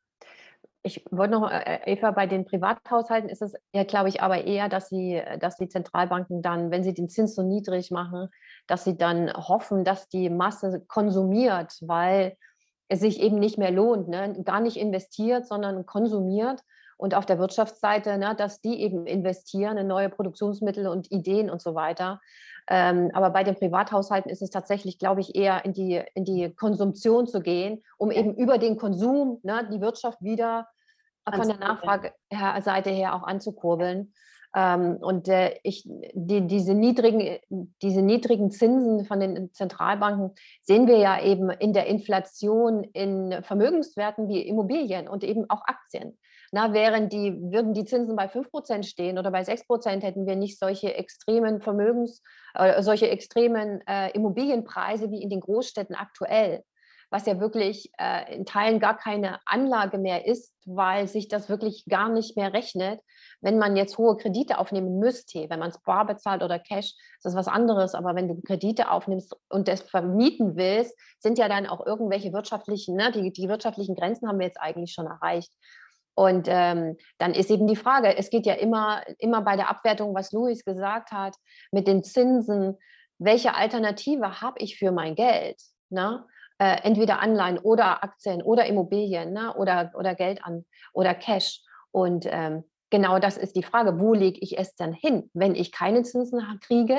Ich wollte noch, Eva, bei den Privathaushalten ist es ja, glaube ich, aber eher, dass sie, dass die Zentralbanken dann, wenn sie den Zins so niedrig machen, dass sie dann hoffen, dass die Masse konsumiert, weil es sich eben nicht mehr lohnt, ne? Gar nicht investiert, sondern konsumiert. Und auf der Wirtschaftsseite, ne, dass die eben investieren in neue Produktionsmittel und Ideen und so weiter. Ähm, aber bei den Privathaushalten ist es tatsächlich, glaube ich, eher in die, in die Konsumption zu gehen, um eben über den Konsum, ne, die Wirtschaft wieder von der Nachfrageseite her auch anzukurbeln. Ähm, und äh, ich, die, diese, niedrigen, diese niedrigen Zinsen von den Zentralbanken sehen wir ja eben in der Inflation in Vermögenswerten wie Immobilien und eben auch Aktien. Na, während die, würden die Zinsen bei fünf Prozent stehen oder bei sechs Prozent, hätten wir nicht solche extremen Vermögens, äh, solche extremen äh, Immobilienpreise wie in den Großstädten aktuell, was ja wirklich äh, in Teilen gar keine Anlage mehr ist, weil sich das wirklich gar nicht mehr rechnet. Wenn man jetzt hohe Kredite aufnehmen müsste, wenn man es bar bezahlt oder Cash, ist das was anderes. Aber wenn du Kredite aufnimmst und das vermieten willst, sind ja dann auch irgendwelche wirtschaftlichen, ne, die, die wirtschaftlichen Grenzen haben wir jetzt eigentlich schon erreicht. Und ähm, dann ist eben die Frage, es geht ja immer, immer bei der Abwertung, was Luis gesagt hat, mit den Zinsen, welche Alternative habe ich für mein Geld? Ne? Äh, entweder Anleihen oder Aktien oder Immobilien, ne? oder, oder Geld an oder Cash. Und ähm, genau das ist die Frage, wo lege ich es dann hin, wenn ich keine Zinsen kriege,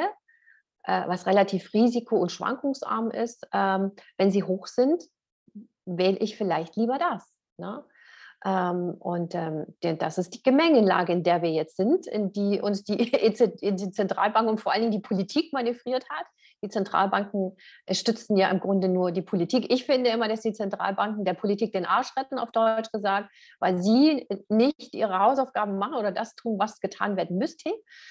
äh, was relativ risiko- und schwankungsarm ist. Ähm, wenn sie hoch sind, wähle ich vielleicht lieber das. Ne? Ähm, und ähm, das ist die Gemengelage, in der wir jetzt sind, in die uns die, die Zentralbank und vor allen Dingen die Politik manövriert hat. Die Zentralbanken stützen ja im Grunde nur die Politik. Ich finde immer, dass die Zentralbanken der Politik den Arsch retten, auf Deutsch gesagt, weil sie nicht ihre Hausaufgaben machen oder das tun, was getan werden müsste,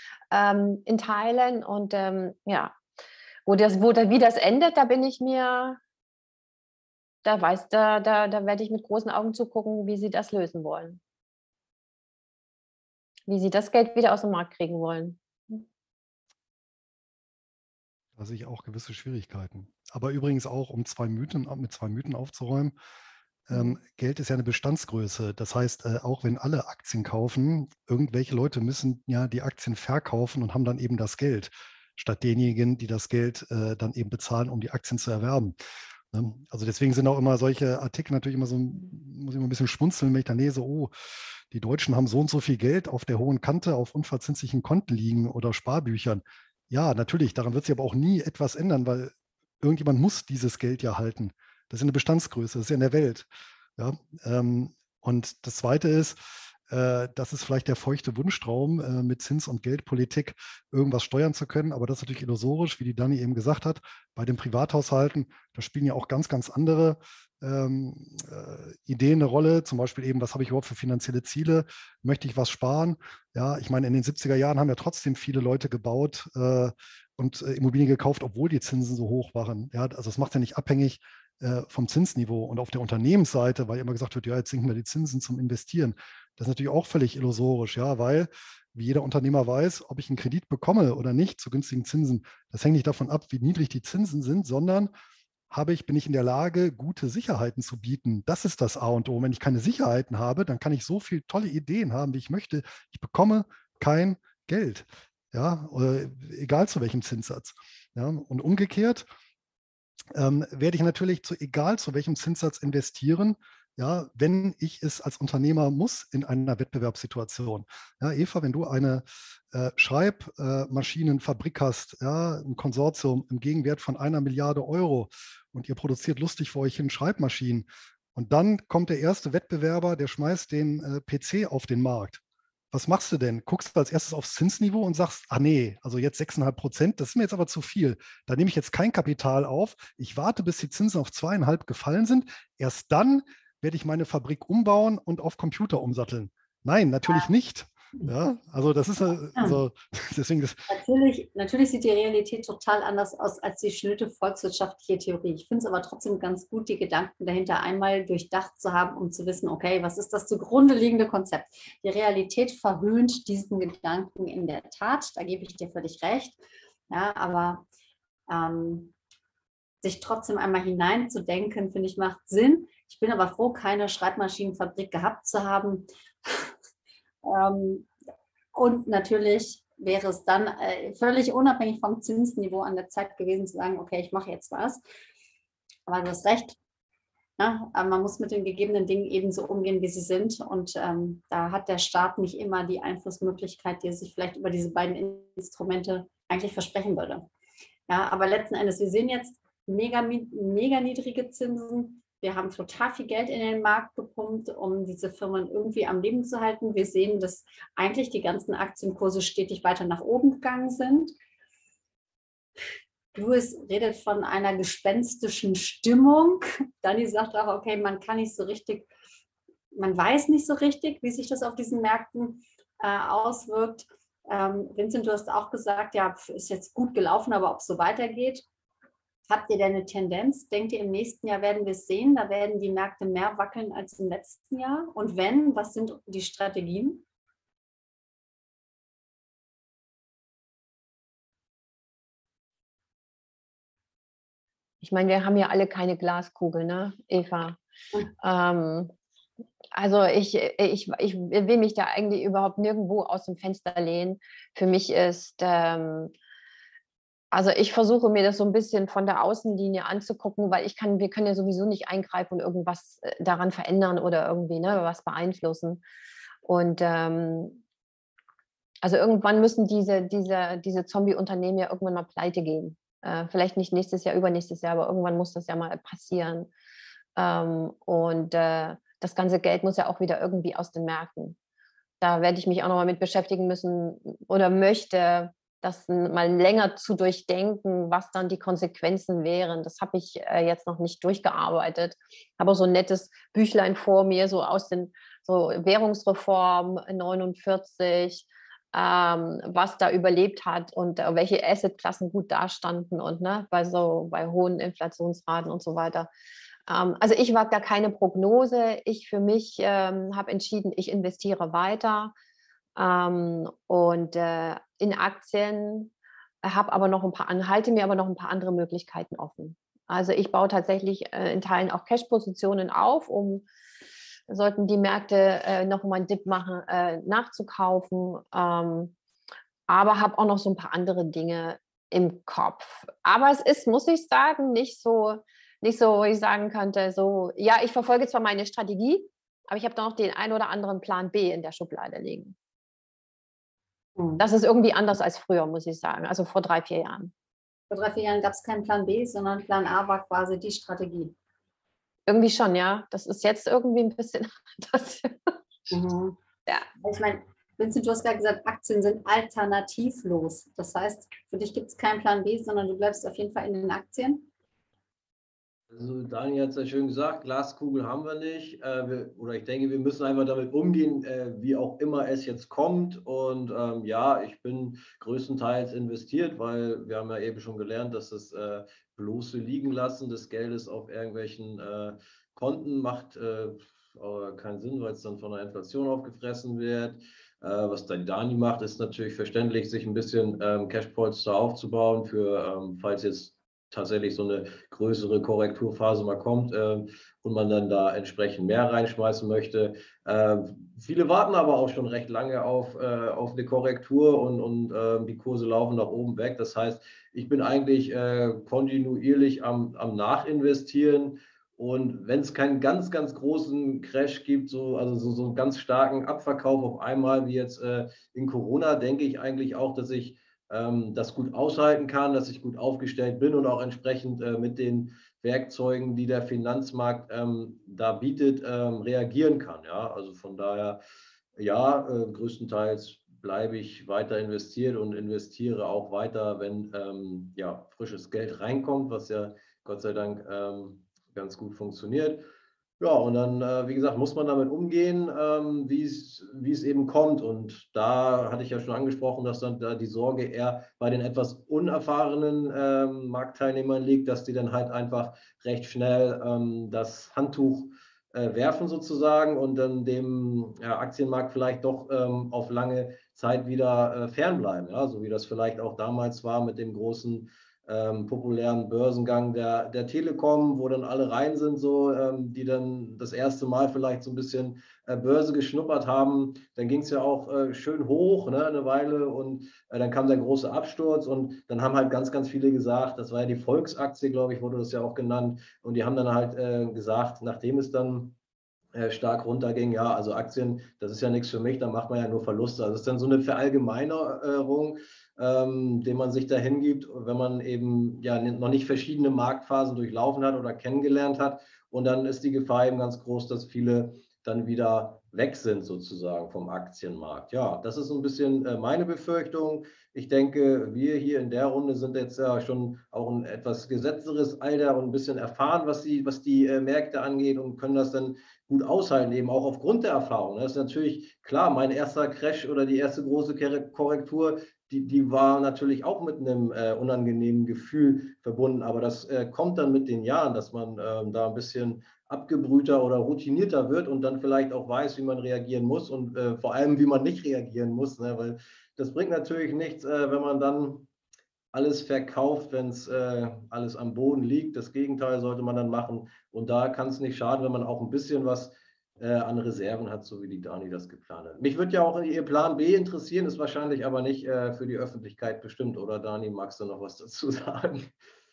ähm, in Teilen. Und ähm, ja, wo das, wo da, wie das endet, da bin ich mir... Da, weiß, da, da, da werde ich mit großen Augen zugucken, wie sie das lösen wollen. Wie sie das Geld wieder aus dem Markt kriegen wollen. Da sehe ich auch gewisse Schwierigkeiten. Aber übrigens auch, um zwei Mythen, mit zwei Mythen aufzuräumen. Ähm, Geld ist ja eine Bestandsgröße. Das heißt, äh, auch wenn alle Aktien kaufen, irgendwelche Leute müssen ja die Aktien verkaufen und haben dann eben das Geld, statt denjenigen, die das Geld äh, dann eben bezahlen, um die Aktien zu erwerben. Also deswegen sind auch immer solche Artikel natürlich immer so, muss ich immer ein bisschen schmunzeln, wenn ich dann lese, oh, die Deutschen haben so und so viel Geld auf der hohen Kante auf unverzinslichen Konten liegen oder Sparbüchern. Ja, natürlich, daran wird sich aber auch nie etwas ändern, weil irgendjemand muss dieses Geld ja halten. Das ist eine Bestandsgröße, das ist ja in der Welt. Ja, ähm, und das Zweite ist, äh, das ist vielleicht der feuchte Wunschtraum, äh, mit Zins- und Geldpolitik irgendwas steuern zu können, aber das ist natürlich illusorisch, wie die Dani eben gesagt hat. Bei den Privathaushalten, da spielen ja auch ganz, ganz andere ähm, äh, Ideen eine Rolle. Zum Beispiel eben, was habe ich überhaupt für finanzielle Ziele? Möchte ich was sparen? Ja, ich meine, in den siebziger Jahren haben ja trotzdem viele Leute gebaut äh, und äh, Immobilien gekauft, obwohl die Zinsen so hoch waren. Ja, also es macht ja nicht abhängig äh, vom Zinsniveau. Und auf der Unternehmensseite, weil immer gesagt wird, ja, jetzt sinken wir die Zinsen zum Investieren. Das ist natürlich auch völlig illusorisch, ja, weil, wie jeder Unternehmer weiß, ob ich einen Kredit bekomme oder nicht zu günstigen Zinsen, das hängt nicht davon ab, wie niedrig die Zinsen sind, sondern habe ich, bin ich in der Lage, gute Sicherheiten zu bieten. Das ist das A und O. Wenn ich keine Sicherheiten habe, dann kann ich so viele tolle Ideen haben, wie ich möchte. Ich bekomme kein Geld, ja, egal zu welchem Zinssatz. Ja, und umgekehrt ähm, werde ich natürlich zu egal zu welchem Zinssatz investieren, ja, wenn ich es als Unternehmer muss in einer Wettbewerbssituation. Ja, Eva, wenn du eine äh, Schreibmaschinenfabrik äh, hast, ja, ein Konsortium im Gegenwert von einer Milliarde Euro und ihr produziert lustig vor euch hin Schreibmaschinen und dann kommt der erste Wettbewerber, der schmeißt den äh, P C auf den Markt. Was machst du denn? Guckst du als erstes aufs Zinsniveau und sagst, ah nee, also jetzt sechs Komma fünf Prozent, das ist mir jetzt aber zu viel. Da nehme ich jetzt kein Kapital auf. Ich warte, bis die Zinsen auf zwei Komma fünf gefallen sind. Erst dann werde ich meine Fabrik umbauen und auf Computer umsatteln. Nein, natürlich nicht. Ja, also das ist äh, also deswegen das. Natürlich, natürlich sieht die Realität total anders aus als die schnöde volkswirtschaftliche Theorie. Ich finde es aber trotzdem ganz gut, die Gedanken dahinter einmal durchdacht zu haben, um zu wissen, okay, was ist das zugrunde liegende Konzept? Die Realität verhöhnt diesen Gedanken in der Tat, da gebe ich dir völlig recht. Ja, aber ähm, sich trotzdem einmal hineinzudenken, finde ich, macht Sinn. Ich bin aber froh, keine Schreibmaschinenfabrik gehabt zu haben. ähm, Und natürlich wäre es dann äh, völlig unabhängig vom Zinsniveau an der Zeit gewesen zu sagen, okay, ich mache jetzt was. Aber du hast recht. Ja, aber man muss mit den gegebenen Dingen ebenso umgehen, wie sie sind. Und ähm, da hat der Staat nicht immer die Einflussmöglichkeit, die er sich vielleicht über diese beiden Instrumente eigentlich versprechen würde. Ja, aber letzten Endes, wir sehen jetzt mega, mega niedrige Zinsen. Wir haben total viel Geld in den Markt gepumpt, um diese Firmen irgendwie am Leben zu halten. Wir sehen, dass eigentlich die ganzen Aktienkurse stetig weiter nach oben gegangen sind. Louis redet von einer gespenstischen Stimmung. Dani sagt auch, okay, man kann nicht so richtig, man weiß nicht so richtig, wie sich das auf diesen Märkten äh, auswirkt. Ähm, Vincent, du hast auch gesagt, ja, ist jetzt gut gelaufen, aber ob es so weitergeht. Habt ihr denn eine Tendenz? Denkt ihr, im nächsten Jahr werden wir es sehen? Da werden die Märkte mehr wackeln als im letzten Jahr? Und wenn, was sind die Strategien? Ich meine, wir haben ja alle keine Glaskugel, ne, Eva? Mhm. Ähm, also ich, ich, ich will mich da eigentlich überhaupt nirgendwo aus dem Fenster lehnen. Für mich ist, ähm, also ich versuche mir das so ein bisschen von der Außenlinie anzugucken, weil ich kann, wir können ja sowieso nicht eingreifen und irgendwas daran verändern oder irgendwie, ne, was beeinflussen. Und ähm, also irgendwann müssen diese, diese, diese Zombie-Unternehmen ja irgendwann mal pleite gehen. Äh, vielleicht nicht nächstes Jahr, übernächstes Jahr, aber irgendwann muss das ja mal passieren. Ähm, und äh, das ganze Geld muss ja auch wieder irgendwie aus den Märkten. Da werde ich mich auch nochmal mit beschäftigen müssen oder möchte das mal länger zu durchdenken, was dann die Konsequenzen wären. Das habe ich äh, jetzt noch nicht durchgearbeitet. Aber so ein nettes Büchlein vor mir, so aus den so Währungsreform neunundvierzig, ähm, was da überlebt hat und äh, welche Assetklassen gut dastanden und ne, bei so bei hohen Inflationsraten und so weiter. Ähm, also ich wage da keine Prognose. Ich für mich ähm, habe entschieden, ich investiere weiter ähm, und äh, in Aktien, habe aber noch ein paar, halte mir aber noch ein paar andere Möglichkeiten offen. Also ich baue tatsächlich äh, in Teilen auch Cash-Positionen auf, um sollten die Märkte äh, noch mal einen Dip machen, äh, nachzukaufen. Ähm, aber habe auch noch so ein paar andere Dinge im Kopf. Aber es ist, muss ich sagen, nicht so, nicht so, wo ich sagen könnte, so, ja, ich verfolge zwar meine Strategie, aber ich habe da noch den ein oder anderen Plan B in der Schublade liegen. Das ist irgendwie anders als früher, muss ich sagen, also vor drei, vier Jahren. Vor drei, vier Jahren gab es keinen Plan B, sondern Plan A war quasi die Strategie. Irgendwie schon, ja. Das ist jetzt irgendwie ein bisschen anders. Mhm. Ja. Ich meine, Vincent, du hast gerade gesagt, Aktien sind alternativlos. Das heißt, für dich gibt es keinen Plan B, sondern du bleibst auf jeden Fall in den Aktien. Also Daniel hat es ja schön gesagt, Glaskugel haben wir nicht. Äh, wir, oder ich denke, wir müssen einfach damit umgehen, äh, wie auch immer es jetzt kommt. Und ähm, ja, ich bin größtenteils investiert, weil wir haben ja eben schon gelernt, dass das äh, bloße Liegenlassen des Geldes auf irgendwelchen äh, Konten macht äh, keinen Sinn, weil es dann von der Inflation aufgefressen wird. Äh, was dann Dani macht, ist natürlich verständlich, sich ein bisschen ähm, Cashpolster aufzubauen, für ähm, falls jetzt tatsächlich so eine größere Korrekturphase mal kommt äh, und man dann da entsprechend mehr reinschmeißen möchte. Äh, viele warten aber auch schon recht lange auf, äh, auf eine Korrektur und, und äh, die Kurse laufen nach oben weg. Das heißt, ich bin eigentlich äh, kontinuierlich am, am Nachinvestieren. Und wenn es keinen ganz, ganz großen Crash gibt, so, also so, so einen ganz starken Abverkauf auf einmal wie jetzt äh, in Corona, denke ich eigentlich auch, dass ich das gut aushalten kann, dass ich gut aufgestellt bin und auch entsprechend äh, mit den Werkzeugen, die der Finanzmarkt ähm, da bietet, ähm, reagieren kann. Ja? Also von daher, ja, äh, größtenteils bleibe ich weiter investiert und investiere auch weiter, wenn ähm, ja, frisches Geld reinkommt, was ja Gott sei Dank ähm, ganz gut funktioniert. Ja, und dann, äh, wie gesagt, muss man damit umgehen, ähm, wie es wie es eben kommt. Und da hatte ich ja schon angesprochen, dass dann da die Sorge eher bei den etwas unerfahrenen ähm, Marktteilnehmern liegt, dass die dann halt einfach recht schnell ähm, das Handtuch äh, werfen sozusagen und dann dem ja, Aktienmarkt vielleicht doch ähm, auf lange Zeit wieder äh, fernbleiben. Ja? So wie das vielleicht auch damals war mit dem großen ähm, populären Börsengang der, der Telekom, wo dann alle rein sind, so, ähm, die dann das erste Mal vielleicht so ein bisschen äh, Börse geschnuppert haben. Dann ging es ja auch äh, schön hoch, ne, eine Weile, und äh, dann kam der große Absturz und dann haben halt ganz, ganz viele gesagt, das war ja die Volksaktie, glaube ich, wurde das ja auch genannt, und die haben dann halt äh, gesagt, nachdem es dann äh, stark runterging, ja, also Aktien, das ist ja nichts für mich, da macht man ja nur Verluste. Also es ist dann so eine Verallgemeinerung, ähm, dem man sich da hingibt, wenn man eben ja noch nicht verschiedene Marktphasen durchlaufen hat oder kennengelernt hat. Und dann ist die Gefahr eben ganz groß, dass viele dann wieder weg sind sozusagen vom Aktienmarkt. Ja, das ist ein bisschen äh, meine Befürchtung. Ich denke, wir hier in der Runde sind jetzt ja schon auch ein etwas gesetzteres Alter und ein bisschen erfahren, was die, was die äh, Märkte angeht, und können das dann gut aushalten, eben auch aufgrund der Erfahrung. Das ist natürlich klar, mein erster Crash oder die erste große Korrektur, die, die war natürlich auch mit einem äh, unangenehmen Gefühl verbunden, aber das äh, kommt dann mit den Jahren, dass man ähm, da ein bisschen abgebrühter oder routinierter wird und dann vielleicht auch weiß, wie man reagieren muss und äh, vor allem, wie man nicht reagieren muss, ne? Weil das bringt natürlich nichts, äh, wenn man dann alles verkauft, wenn es äh, alles am Boden liegt. Das Gegenteil sollte man dann machen. Und da kann es nicht schaden, wenn man auch ein bisschen was äh, an Reserven hat, so wie die Dani das geplant hat. Mich würde ja auch Ihr Plan B interessieren, ist wahrscheinlich aber nicht äh, für die Öffentlichkeit bestimmt. Oder Dani, magst du noch was dazu sagen?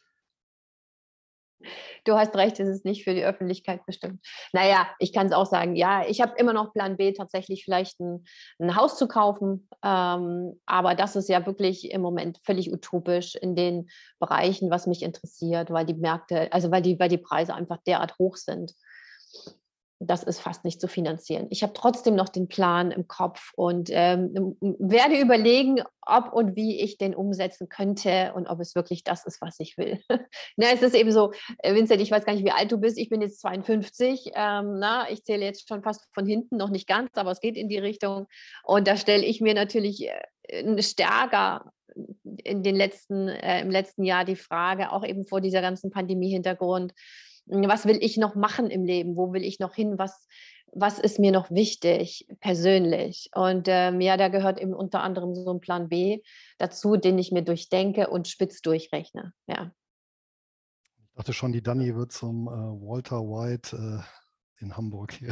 Du hast recht, es ist nicht für die Öffentlichkeit bestimmt. Naja, ich kann es auch sagen, ja, ich habe immer noch Plan B, tatsächlich vielleicht ein, ein Haus zu kaufen. Ähm, aber das ist ja wirklich im Moment völlig utopisch in den Bereichen, was mich interessiert, weil die Märkte, also weil die, weil die Preise einfach derart hoch sind. Das ist fast nicht zu finanzieren. Ich habe trotzdem noch den Plan im Kopf und ähm, werde überlegen, ob und wie ich den umsetzen könnte und ob es wirklich das ist, was ich will. Na, es ist eben so, Vincent, ich weiß gar nicht, wie alt du bist. Ich bin jetzt zweiundfünfzig. Ähm, na, ich zähle jetzt schon fast von hinten, noch nicht ganz, aber es geht in die Richtung. Und da stelle ich mir natürlich äh, stärker in den letzten, äh, im letzten Jahr die Frage, auch eben vor dieser ganzen Pandemie-Hintergrund, was will ich noch machen im Leben? Wo will ich noch hin? Was, was ist mir noch wichtig persönlich? Und ähm, ja, da gehört eben unter anderem so ein Plan B dazu, den ich mir durchdenke und spitz durchrechne. Ja. Ich dachte schon, die Dani wird zum äh, Walter White äh, in Hamburg hier.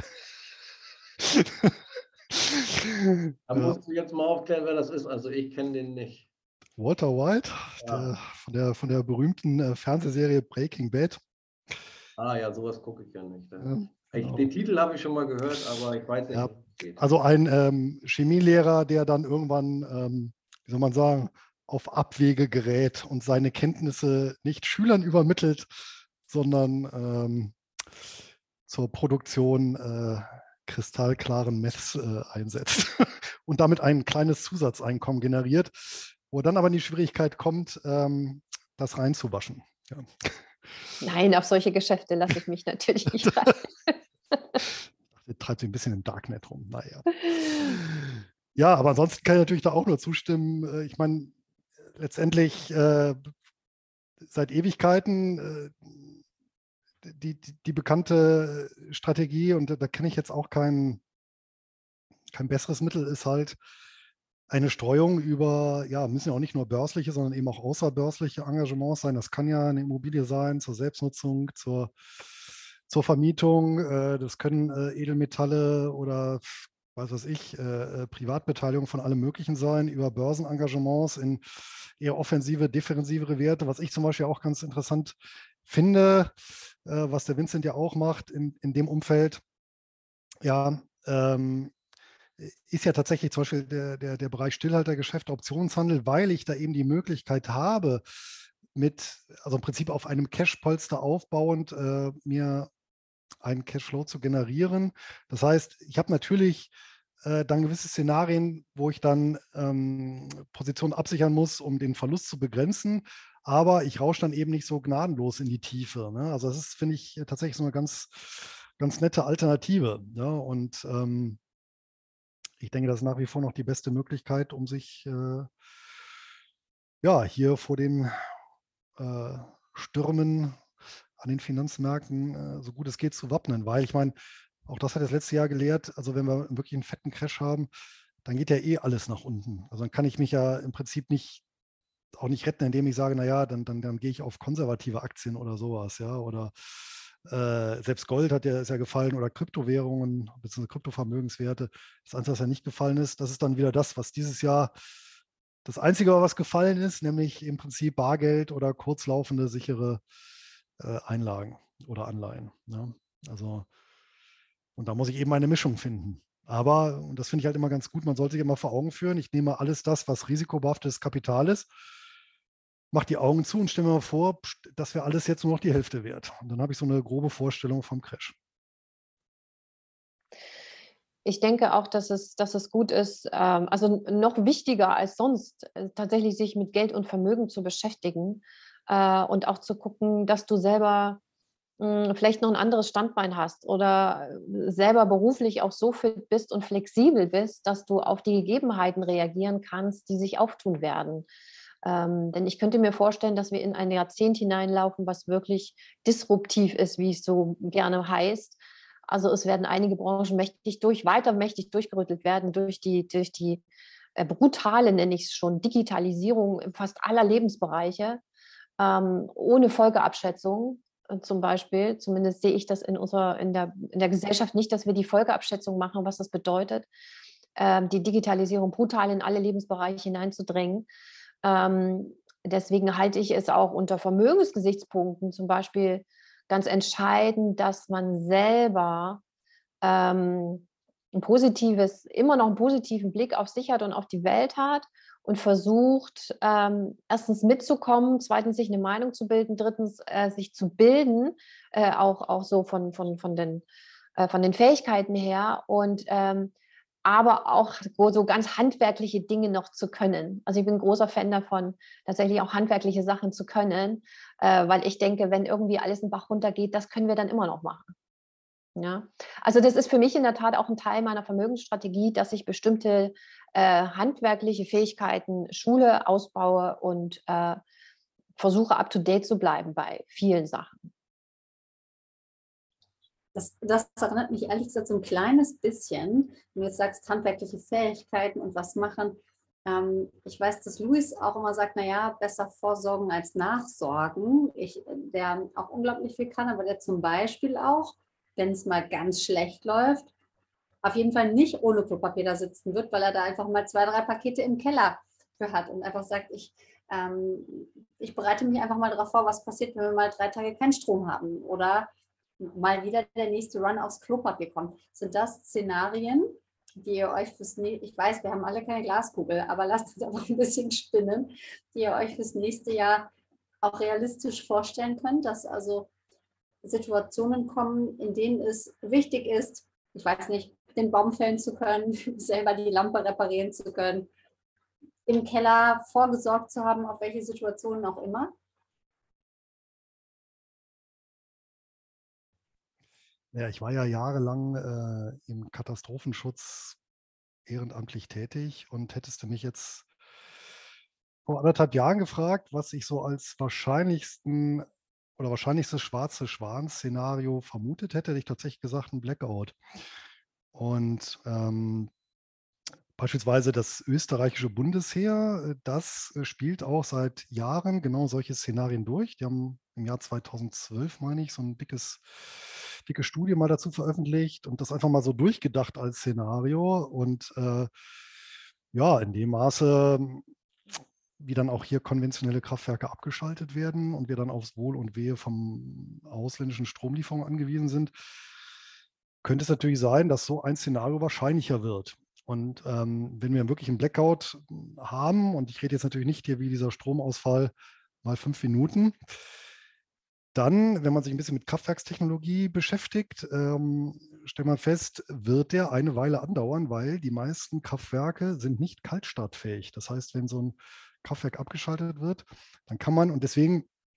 Da musst du jetzt mal aufklären, wer das ist. Also ich kenne den nicht. Walter White, ja. der, von, der, von der berühmten äh, Fernsehserie Breaking Bad. Ah ja, sowas gucke ich ja nicht. Ja, genau. ich, den Titel habe ich schon mal gehört, aber ich weiß nicht, ja, was es geht. Also ein ähm, Chemielehrer, der dann irgendwann, ähm, wie soll man sagen, auf Abwege gerät und seine Kenntnisse nicht Schülern übermittelt, sondern ähm, zur Produktion äh, kristallklaren Meths äh, einsetzt und damit ein kleines Zusatzeinkommen generiert, wo dann aber in die Schwierigkeit kommt, ähm, das reinzuwaschen. Ja. Nein, auf solche Geschäfte lasse ich mich natürlich nicht rein. Der treibt sich ein bisschen im Darknet rum. Naja. Ja, aber ansonsten kann ich natürlich da auch nur zustimmen. Ich meine, letztendlich äh, seit Ewigkeiten äh, die, die, die bekannte Strategie, und da kenne ich jetzt auch kein, kein besseres Mittel, ist halt eine Streuung über, ja, müssen ja auch nicht nur börsliche, sondern eben auch außerbörsliche Engagements sein. Das kann ja eine Immobilie sein, zur Selbstnutzung, zur, zur Vermietung. Äh, das können äh, Edelmetalle oder, was weiß ich, äh, Privatbeteiligung von allem Möglichen sein, über Börsenengagements in eher offensive, defensivere Werte. Was ich zum Beispiel auch ganz interessant finde, äh, was der Vincent ja auch macht in, in dem Umfeld, ja, ähm, ist ja tatsächlich zum Beispiel der, der, der Bereich Stillhaltergeschäft, Optionshandel, weil ich da eben die Möglichkeit habe, mit, also im Prinzip auf einem Cash-Polster aufbauend, äh, mir einen Cashflow zu generieren. Das heißt, ich habe natürlich äh, dann gewisse Szenarien, wo ich dann ähm, Positionen absichern muss, um den Verlust zu begrenzen, aber ich rausche dann eben nicht so gnadenlos in die Tiefe. Ne? Also das ist, finde ich, tatsächlich so eine ganz ganz nette Alternative. Ja, und ähm, ich denke, das ist nach wie vor noch die beste Möglichkeit, um sich äh, ja, hier vor den äh, Stürmen an den Finanzmärkten äh, so gut es geht zu wappnen. Weil ich meine, auch das hat das letzte Jahr gelehrt, also wenn wir wirklich einen fetten Crash haben, dann geht ja eh alles nach unten. Also dann kann ich mich ja im Prinzip nicht auch nicht retten, indem ich sage, naja, dann, dann, dann gehe ich auf konservative Aktien oder sowas, ja, oder äh, selbst Gold hat ja, ist ja gefallen oder Kryptowährungen bzw. Kryptovermögenswerte. Das Einzige, was ja nicht gefallen ist, das ist dann wieder das, was dieses Jahr das Einzige, was gefallen ist, nämlich im Prinzip Bargeld oder kurzlaufende sichere äh, Einlagen oder Anleihen. Ja. Also, und da muss ich eben eine Mischung finden. Aber, und das finde ich halt immer ganz gut, man sollte sich immer vor Augen führen, ich nehme alles das, was risikobehaftetes Kapital ist, mache die Augen zu und stelle mir mal vor, das wäre alles jetzt nur noch die Hälfte wert. Und dann habe ich so eine grobe Vorstellung vom Crash. Ich denke auch, dass es, dass es gut ist, ähm, also noch wichtiger als sonst, äh, tatsächlich sich mit Geld und Vermögen zu beschäftigen äh, und auch zu gucken, dass du selber mh, vielleicht noch ein anderes Standbein hast oder selber beruflich auch so fit bist und flexibel bist, dass du auf die Gegebenheiten reagieren kannst, die sich auftun werden. Ähm, denn ich könnte mir vorstellen, dass wir in ein Jahrzehnt hineinlaufen, was wirklich disruptiv ist, wie es so gerne heißt. Also es werden einige Branchen mächtig durch, weiter mächtig durchgerüttelt werden durch die, durch die äh, brutale, nenne ich es schon, Digitalisierung fast aller Lebensbereiche, ähm, ohne Folgeabschätzung äh, zum Beispiel. Zumindest sehe ich das in, unserer, in, der, in der Gesellschaft nicht, dass wir die Folgeabschätzung machen, was das bedeutet, ähm, die Digitalisierung brutal in alle Lebensbereiche hineinzudrängen. Ähm, deswegen halte ich es auch unter Vermögensgesichtspunkten zum Beispiel ganz entscheidend, dass man selber ähm, ein positives, immer noch einen positiven Blick auf sich hat und auf die Welt hat und versucht, ähm, erstens mitzukommen, zweitens sich eine Meinung zu bilden, drittens äh, sich zu bilden, äh, auch, auch so von, von, von, den, äh, von den Fähigkeiten her und ähm, aber auch so ganz handwerkliche Dinge noch zu können. Also ich bin ein großer Fan davon, tatsächlich auch handwerkliche Sachen zu können, äh, weil ich denke, wenn irgendwie alles den Bach runtergeht, das können wir dann immer noch machen. Ja? Also das ist für mich in der Tat auch ein Teil meiner Vermögensstrategie, dass ich bestimmte äh, handwerkliche Fähigkeiten schule, ausbaue und äh, versuche, up-to-date zu bleiben bei vielen Sachen. Das, das erinnert mich ehrlich gesagt so ein kleines bisschen, wenn du jetzt sagst, handwerkliche Fähigkeiten und was machen. Ähm, ich weiß, dass Luis auch immer sagt, naja, besser vorsorgen als nachsorgen. Ich, der auch unglaublich viel kann, aber der zum Beispiel auch, wenn es mal ganz schlecht läuft, auf jeden Fall nicht ohne Klopapier da sitzen wird, weil er da einfach mal zwei, drei Pakete im Keller für hat und einfach sagt, ich, ähm, ich bereite mich einfach mal darauf vor, was passiert, wenn wir mal drei Tage keinen Strom haben oder mal wieder der nächste Run aufs Klopapier kommt. Sind das Szenarien, die ihr euch fürs nächste, ich weiß, wir haben alle keine Glaskugel, aber lasst uns einfach ein bisschen spinnen, die ihr euch fürs nächste Jahr auch realistisch vorstellen könnt, dass also Situationen kommen, in denen es wichtig ist, ich weiß nicht, den Baum fällen zu können, selber die Lampe reparieren zu können, im Keller vorgesorgt zu haben, auf welche Situationen auch immer? Ja, ich war ja jahrelang äh, im Katastrophenschutz ehrenamtlich tätig und hättest du mich jetzt vor anderthalb Jahren gefragt, was ich so als wahrscheinlichsten oder wahrscheinlichstes schwarze Schwan-Szenario vermutet hätte, hätte ich tatsächlich gesagt, ein Blackout. Und ähm, beispielsweise das österreichische Bundesheer, das spielt auch seit Jahren genau solche Szenarien durch. Die haben im Jahr zweitausendzwölf, meine ich, so ein dickes, dicke Studie mal dazu veröffentlicht und das einfach mal so durchgedacht als Szenario. Und äh, ja, in dem Maße, wie dann auch hier konventionelle Kraftwerke abgeschaltet werden und wir dann aufs Wohl und Wehe vom ausländischen Stromlieferungen angewiesen sind, könnte es natürlich sein, dass so ein Szenario wahrscheinlicher wird. Und ähm, wenn wir wirklich einen Blackout haben, und ich rede jetzt natürlich nicht hier wie dieser Stromausfall mal fünf Minuten, dann, wenn man sich ein bisschen mit Kraftwerkstechnologie beschäftigt, ähm, stellt man fest, wird der eine Weile andauern, weil die meisten Kraftwerke sind nicht kaltstartfähig. Das heißt, wenn so ein Kraftwerk abgeschaltet wird, dann kann man, und deswegen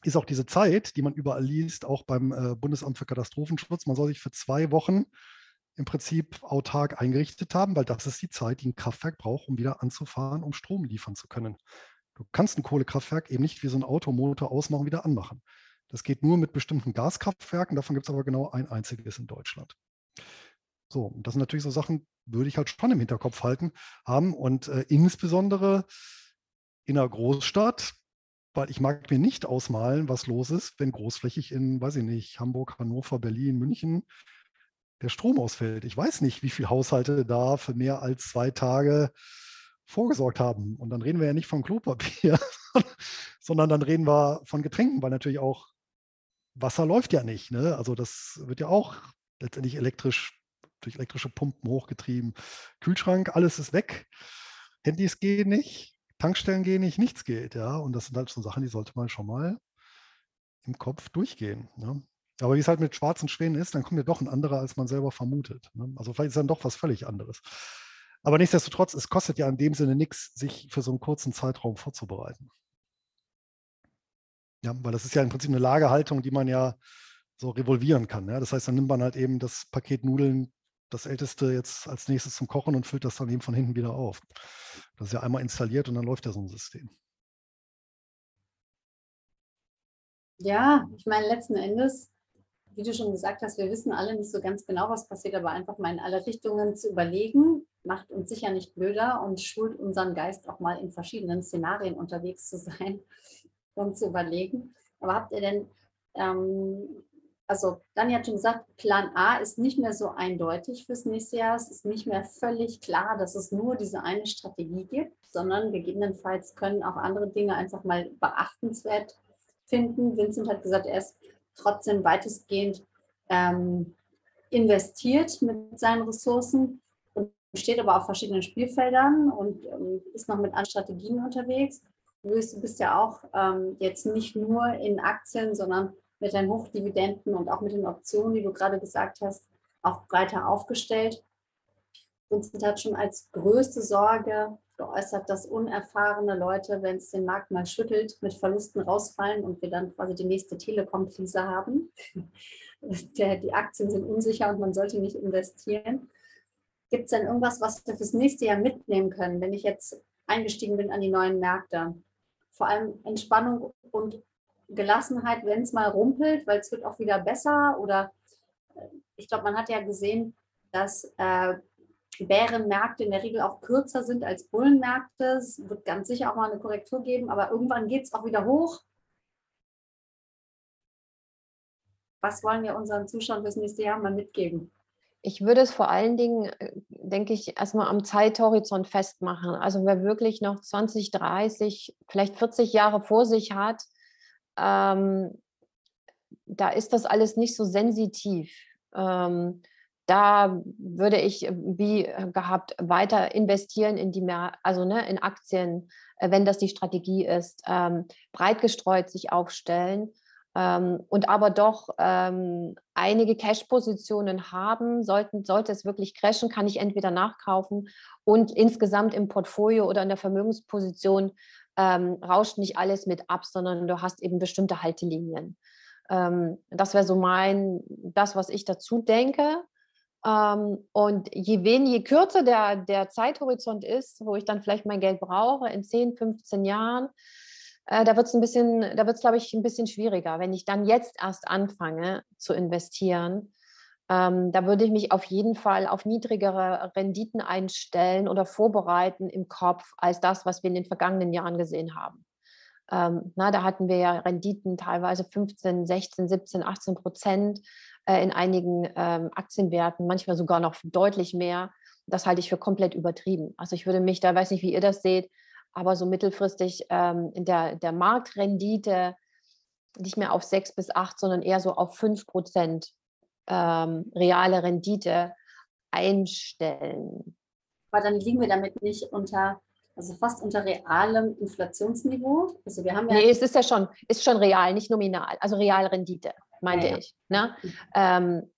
ist auch diese Zeit, die man überall liest, auch beim äh, Bundesamt für Katastrophenschutz. Man soll sich für zwei Wochen im Prinzip autark eingerichtet haben, weil das ist die Zeit, die ein Kraftwerk braucht, um wieder anzufahren, um Strom liefern zu können. Du kannst ein Kohlekraftwerk eben nicht wie so ein Automotor ausmachen, wieder anmachen. Das geht nur mit bestimmten Gaskraftwerken, davon gibt es aber genau ein einziges in Deutschland. So, und das sind natürlich so Sachen, würde ich halt schon im Hinterkopf halten, haben und äh, insbesondere in einer Großstadt, weil ich mag mir nicht ausmalen, was los ist, wenn großflächig in, weiß ich nicht, Hamburg, Hannover, Berlin, München der Strom ausfällt. Ich weiß nicht, wie viele Haushalte da für mehr als zwei Tage vorgesorgt haben. Und dann reden wir ja nicht von Klopapier, sondern dann reden wir von Getränken, weil natürlich auch Wasser läuft ja nicht. Ne? Also das wird ja auch letztendlich elektrisch, durch elektrische Pumpen hochgetrieben. Kühlschrank, alles ist weg. Handys gehen nicht. Tankstellen gehen nicht, nichts geht, ja. Und das sind halt so Sachen, die sollte man schon mal im Kopf durchgehen. Ne? Aber wie es halt mit schwarzen Schwänen ist, dann kommt ja doch ein anderer, als man selber vermutet. Ne? Also vielleicht ist dann doch was völlig anderes. Aber nichtsdestotrotz, es kostet ja in dem Sinne nichts, sich für so einen kurzen Zeitraum vorzubereiten. Ja, weil das ist ja im Prinzip eine Lagerhaltung, die man ja so revolvieren kann. Ja? Das heißt, dann nimmt man halt eben das Paket Nudeln, das älteste, jetzt als nächstes zum Kochen und füllt das dann eben von hinten wieder auf. Das ist ja einmal installiert und dann läuft ja so ein System. Ja, ich meine, letzten Endes, wie du schon gesagt hast, wir wissen alle nicht so ganz genau, was passiert, aber einfach mal in alle Richtungen zu überlegen, macht uns sicher nicht blöder und schult unseren Geist auch mal in verschiedenen Szenarien unterwegs zu sein und zu überlegen. Aber habt ihr denn, ähm, also Dani hat schon gesagt, Plan A ist nicht mehr so eindeutig fürs nächste Jahr. Es ist nicht mehr völlig klar, dass es nur diese eine Strategie gibt, sondern gegebenenfalls können auch andere Dinge einfach mal beachtenswert finden. Vincent hat gesagt, er ist trotzdem weitestgehend ähm, investiert mit seinen Ressourcen und steht aber auf verschiedenen Spielfeldern und ähm, ist noch mit anderen Strategien unterwegs. Luis, du bist ja auch ähm, jetzt nicht nur in Aktien, sondern mit den Hochdividenden und auch mit den Optionen, wie du gerade gesagt hast, auch breiter aufgestellt. Vincent hat schon als größte Sorge geäußert, dass unerfahrene Leute, wenn es den Markt mal schüttelt, mit Verlusten rausfallen und wir dann quasi die nächste Telekom-Krise haben. Der, die Aktien sind unsicher und man sollte nicht investieren. Gibt es denn irgendwas, was wir fürs nächste Jahr mitnehmen können, wenn ich jetzt eingestiegen bin an die neuen Märkte? Vor allem Entspannung und Gelassenheit, wenn es mal rumpelt, weil es wird auch wieder besser. Oder ich glaube, man hat ja gesehen, dass äh, Bärenmärkte in der Regel auch kürzer sind als Bullenmärkte. Es wird ganz sicher auch mal eine Korrektur geben, aber irgendwann geht es auch wieder hoch. Was wollen wir unseren Zuschauern fürs nächste Jahr mal mitgeben? Ich würde es vor allen Dingen, denke ich, erstmal am Zeithorizont festmachen. Also wer wirklich noch zwanzig, dreißig, vielleicht vierzig Jahre vor sich hat, ähm, da ist das alles nicht so sensitiv. Ähm, da würde ich, wie gehabt, weiter investieren in die Mer- also ne, in Aktien, äh, wenn das die Strategie ist, ähm, breit gestreut sich aufstellen. Ähm, und aber doch ähm, einige Cash-Positionen haben, sollten, sollte es wirklich crashen, kann ich entweder nachkaufen und insgesamt im Portfolio oder in der Vermögensposition ähm, rauscht nicht alles mit ab, sondern du hast eben bestimmte Haltelinien. Ähm, das wäre so mein, das, was ich dazu denke. Ähm, und je weniger, je kürzer der, der Zeithorizont ist, wo ich dann vielleicht mein Geld brauche, in zehn, fünfzehn Jahren, äh, da wird es ein bisschen, da wird es, glaube ich, ein bisschen schwieriger, wenn ich dann jetzt erst anfange zu investieren. Ähm, da würde ich mich auf jeden Fall auf niedrigere Renditen einstellen oder vorbereiten im Kopf als das, was wir in den vergangenen Jahren gesehen haben. Ähm, na, da hatten wir ja Renditen teilweise fünfzehn, sechzehn, siebzehn, achtzehn Prozent äh, in einigen ähm, Aktienwerten, manchmal sogar noch deutlich mehr. Das halte ich für komplett übertrieben. Also ich würde mich, da weiß nicht, wie ihr das seht, aber so mittelfristig ähm, in der, der Marktrendite nicht mehr auf sechs bis acht, sondern eher so auf fünf Prozent ähm, reale Rendite einstellen. Aber dann liegen wir damit nicht unter, also fast unter realem Inflationsniveau. Also wir haben ja. Nee, es ist ja schon, ist schon real, nicht nominal, also Realrendite, meinte ja, ja. ich. Ne? Ähm,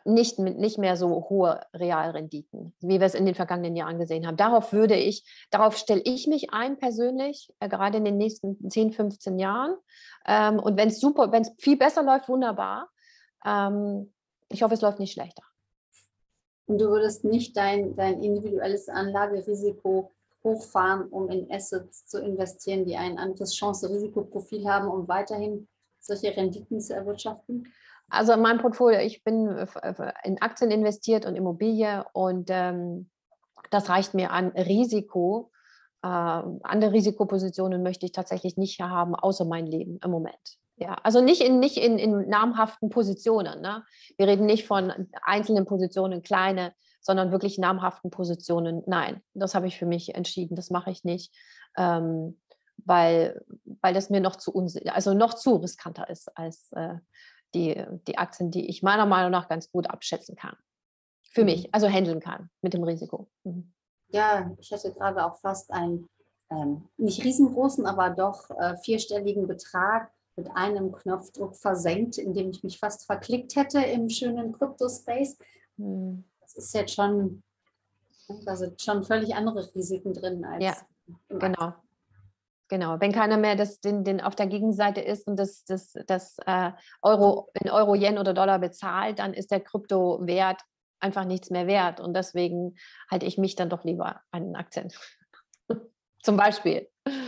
nicht, nicht mehr so hohe Realrenditen, wie wir es in den vergangenen Jahren gesehen haben. Darauf würde ich, darauf stelle ich mich ein persönlich, äh, gerade in den nächsten zehn, fünfzehn Jahren. Ähm, und wenn es super, wenn es viel besser läuft, wunderbar. Ähm, ich hoffe, es läuft nicht schlechter. Und du würdest nicht dein, dein individuelles Anlagerisiko hochfahren, um in Assets zu investieren, die ein anderes Chance-Risikoprofil haben, um weiterhin solche Renditen zu erwirtschaften? Also in meinem Portfolio, ich bin in Aktien investiert und Immobilie und ähm, das reicht mir an Risiko. Äh, andere Risikopositionen möchte ich tatsächlich nicht haben, außer mein Leben im Moment. Ja, also nicht in, nicht in, in namhaften Positionen. Ne? Wir reden nicht von einzelnen Positionen, kleine, sondern wirklich namhaften Positionen. Nein, das habe ich für mich entschieden. Das mache ich nicht, ähm, weil, weil das mir noch zu, also noch zu riskanter ist als äh, die, die Aktien, die ich meiner Meinung nach ganz gut abschätzen kann. Für mhm. mich, also handeln kann mit dem Risiko. Mhm. Ja, ich hatte gerade auch fast einen, ähm, nicht riesengroßen, aber doch äh, vierstelligen Betrag mit einem Knopfdruck versenkt, indem ich mich fast verklickt hätte im schönen Krypto-Space. Mhm. Das ist jetzt schon, da sind schon völlig andere Risiken drin als ja, genau. Genau, wenn keiner mehr das, den, den auf der Gegenseite ist und das, das, das äh, Euro in Euro, Yen oder Dollar bezahlt, dann ist der Kryptowert einfach nichts mehr wert. Und deswegen halte ich mich dann doch lieber an den Aktien. Zum Beispiel.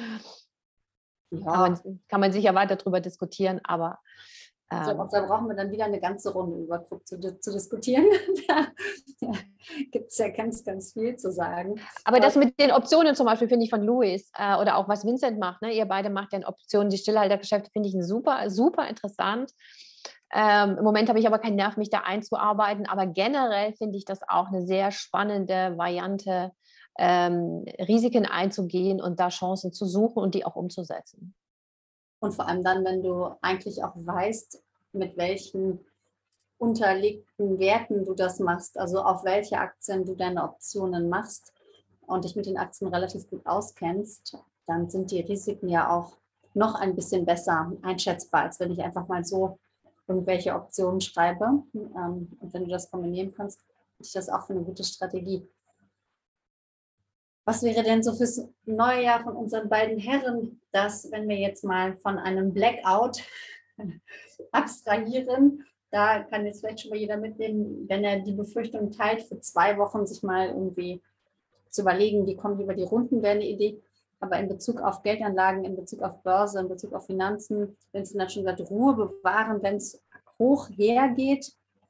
Ja. Kann man, kann man sicher weiter darüber diskutieren, aber ich glaube, auch da brauchen wir dann wieder eine ganze Runde über Krypto zu, zu diskutieren. Da, da gibt es ja ganz, ganz viel zu sagen. Aber das mit den Optionen zum Beispiel finde ich von Louis äh, oder auch was Vincent macht, ne? Ihr beide macht ja Optionen, die Stillhaltergeschäfte finde ich super, super interessant. Ähm, Im Moment habe ich aber keinen Nerv, mich da einzuarbeiten, aber generell finde ich das auch eine sehr spannende Variante, ähm, Risiken einzugehen und da Chancen zu suchen und die auch umzusetzen. Und vor allem dann, wenn du eigentlich auch weißt, mit welchen unterlegten Werten du das machst, also auf welche Aktien du deine Optionen machst und dich mit den Aktien relativ gut auskennst, dann sind die Risiken ja auch noch ein bisschen besser einschätzbar, als wenn ich einfach mal so irgendwelche Optionen schreibe. Und wenn du das kombinieren kannst, finde ich das auch für eine gute Strategie. Was wäre denn so fürs neue Jahr von unseren beiden Herren, dass, wenn wir jetzt mal von einem Blackout abstrahieren, da kann jetzt vielleicht schon mal jeder mitnehmen, wenn er die Befürchtung teilt, für zwei Wochen sich mal irgendwie zu überlegen, wie kommen die über die Runden, wäre eine Idee. Aber in Bezug auf Geldanlagen, in Bezug auf Börse, in Bezug auf Finanzen, wenn es dann schon sagt, Ruhe bewahren, wenn es hoch hergeht.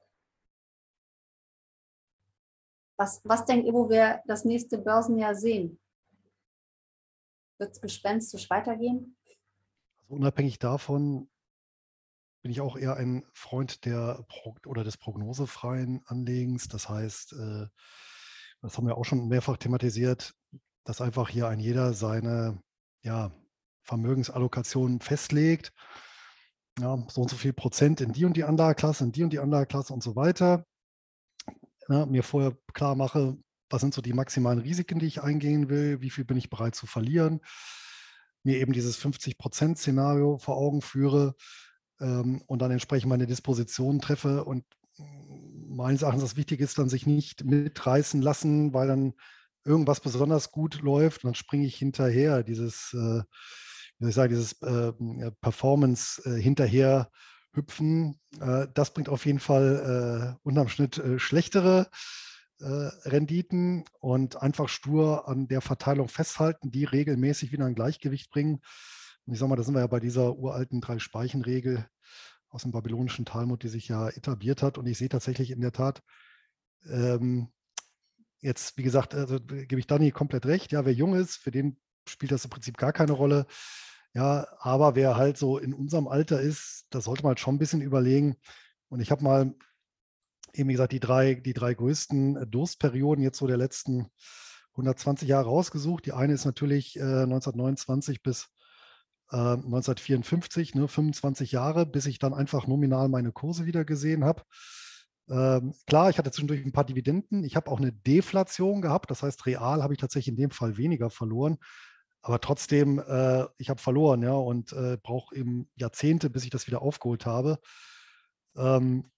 Was, was denkt ihr, wo wir das nächste Börsenjahr sehen? Wird es gespenstisch weitergehen? Also unabhängig davon bin ich auch eher ein Freund der Pro- oder des prognosefreien Anlegens. Das heißt, äh, das haben wir auch schon mehrfach thematisiert, dass einfach hier ein jeder seine ja, Vermögensallokation festlegt. Ja, so und so viel Prozent in die und die Anlageklasse, in die und die Anlageklasse und so weiter. Ja, mir vorher klar mache, was sind so die maximalen Risiken, die ich eingehen will, wie viel bin ich bereit zu verlieren, mir eben dieses fünfzig-Prozent-Szenario vor Augen führe ähm, und dann entsprechend meine Dispositionen treffe. Und meines Erachtens das Wichtige ist dann, sich nicht mitreißen lassen, weil dann irgendwas besonders gut läuft und dann springe ich hinterher, dieses, äh, wie soll ich sagen, dieses äh, Performance äh, hinterher hüpfen. Äh, das bringt auf jeden Fall äh, unterm Schnitt äh, schlechtere äh, Renditen und einfach stur an der Verteilung festhalten, die regelmäßig wieder ein Gleichgewicht bringen. Und ich sage mal, da sind wir ja bei dieser uralten Drei-Speichen-Regel aus dem babylonischen Talmud, die sich ja etabliert hat. Und ich sehe tatsächlich in der Tat, ähm, jetzt, wie gesagt, also, gebe ich Dani komplett recht. Ja, wer jung ist, für den spielt das im Prinzip gar keine Rolle. Ja, aber wer halt so in unserem Alter ist, das sollte man halt schon ein bisschen überlegen. Und ich habe mal eben, wie gesagt, die drei, die drei größten Durstperioden jetzt so der letzten hundertzwanzig Jahre rausgesucht. Die eine ist natürlich äh, neunzehnhundertneunundzwanzig bis äh, neunzehnhundertvierundfünfzig, ne, fünfundzwanzig Jahre, bis ich dann einfach nominal meine Kurse wieder gesehen habe. Ähm, klar, ich hatte zwischendurch ein paar Dividenden. Ich habe auch eine Deflation gehabt. Das heißt, real habe ich tatsächlich in dem Fall weniger verloren. Aber trotzdem, äh, ich habe verloren, ja, und äh, brauche eben Jahrzehnte, bis ich das wieder aufgeholt habe. Ähm,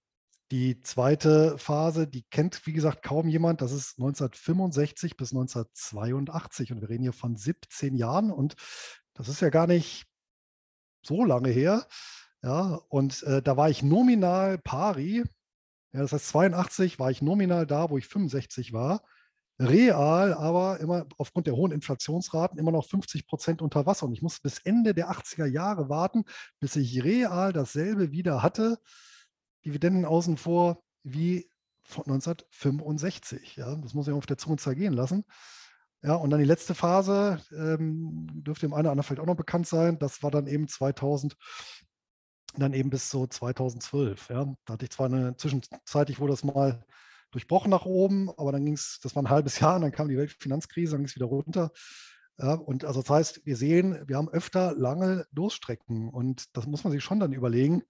Die zweite Phase, die kennt, wie gesagt, kaum jemand. Das ist neunzehnhundertfünfundsechzig bis neunzehnhundertzweiundachtzig. Und wir reden hier von siebzehn Jahren. Und das ist ja gar nicht so lange her. Ja, und äh, da war ich nominal pari. Ja, das heißt, zweiundachtzig war ich nominal da, wo ich fünfundsechzig war. Real aber immer aufgrund der hohen Inflationsraten immer noch fünfzig Prozent unter Wasser. Und ich musste bis Ende der achtziger Jahre warten, bis ich real dasselbe wieder hatte, Dividenden außen vor, wie von neunzehnhundertfünfundsechzig. Ja, das muss ich auf der Zunge zergehen lassen. Ja, und dann die letzte Phase, ähm, dürfte dem einen oder anderen vielleicht auch noch bekannt sein, das war dann eben zweitausend, dann eben bis so zweitausendzwölf. Ja. Da hatte ich zwar eine zwischenzeitlich wurde das mal durchbrochen nach oben, aber dann ging es, das war ein halbes Jahr, und dann kam die Weltfinanzkrise, dann ging es wieder runter. Ja, und also das heißt, wir sehen, wir haben öfter lange Durststrecken, und das muss man sich schon dann überlegen.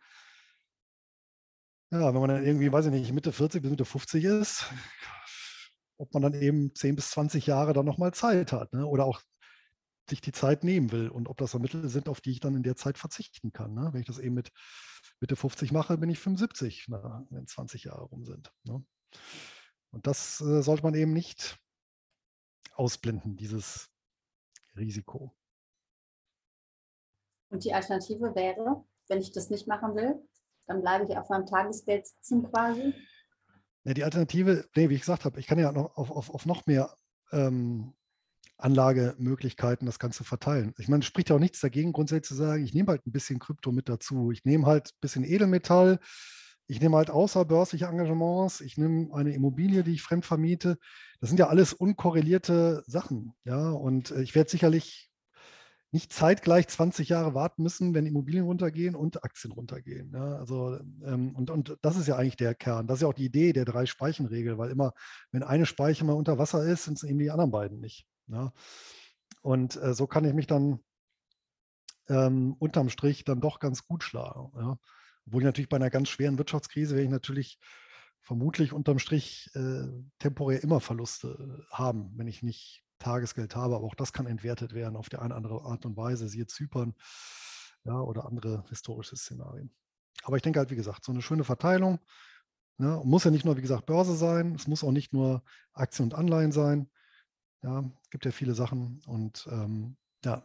Ja, wenn man dann irgendwie, weiß ich nicht, Mitte vierzig bis Mitte fünfzig ist, ob man dann eben zehn bis zwanzig Jahre dann nochmal Zeit hat, ne? Oder auch sich die Zeit nehmen will, und ob das so Mittel sind, auf die ich dann in der Zeit verzichten kann. Ne? Wenn ich das eben mit Mitte fünfzig mache, bin ich fünfundsiebzig, na, wenn zwanzig Jahre rum sind. Ne? Und das äh, sollte man eben nicht ausblenden, dieses Risiko. Und die Alternative wäre, wenn ich das nicht machen will, dann bleibe ich auf meinem Tagesgeld sitzen quasi. Ja, die Alternative, nee, wie ich gesagt habe, ich kann ja noch auf, auf, auf noch mehr ähm, Anlagemöglichkeiten das Ganze verteilen. Ich meine, es spricht ja auch nichts dagegen, grundsätzlich zu sagen, ich nehme halt ein bisschen Krypto mit dazu. Ich nehme halt ein bisschen Edelmetall. Ich nehme halt außerbörsliche Engagements. Ich nehme eine Immobilie, die ich fremd vermiete. Das sind ja alles unkorrelierte Sachen. Ja, und ich werde sicherlich nicht zeitgleich zwanzig Jahre warten müssen, wenn Immobilien runtergehen und Aktien runtergehen. Ja, also, ähm, und, und das ist ja eigentlich der Kern. Das ist ja auch die Idee der drei Speichenregel, weil immer, wenn eine Speiche mal unter Wasser ist, sind es eben die anderen beiden nicht. Ja. Und äh, so kann ich mich dann ähm, unterm Strich dann doch ganz gut schlagen. Ja. Obwohl ich natürlich bei einer ganz schweren Wirtschaftskrise werde ich natürlich vermutlich unterm Strich äh, temporär immer Verluste haben, wenn ich nicht Tagesgeld habe. Aber auch das kann entwertet werden auf die eine oder andere Art und Weise, siehe Zypern, ja, oder andere historische Szenarien. Aber ich denke halt, wie gesagt, so eine schöne Verteilung, ne, muss ja nicht nur, wie gesagt, Börse sein, es muss auch nicht nur Aktien und Anleihen sein. Ja, es gibt ja viele Sachen, und ähm, ja,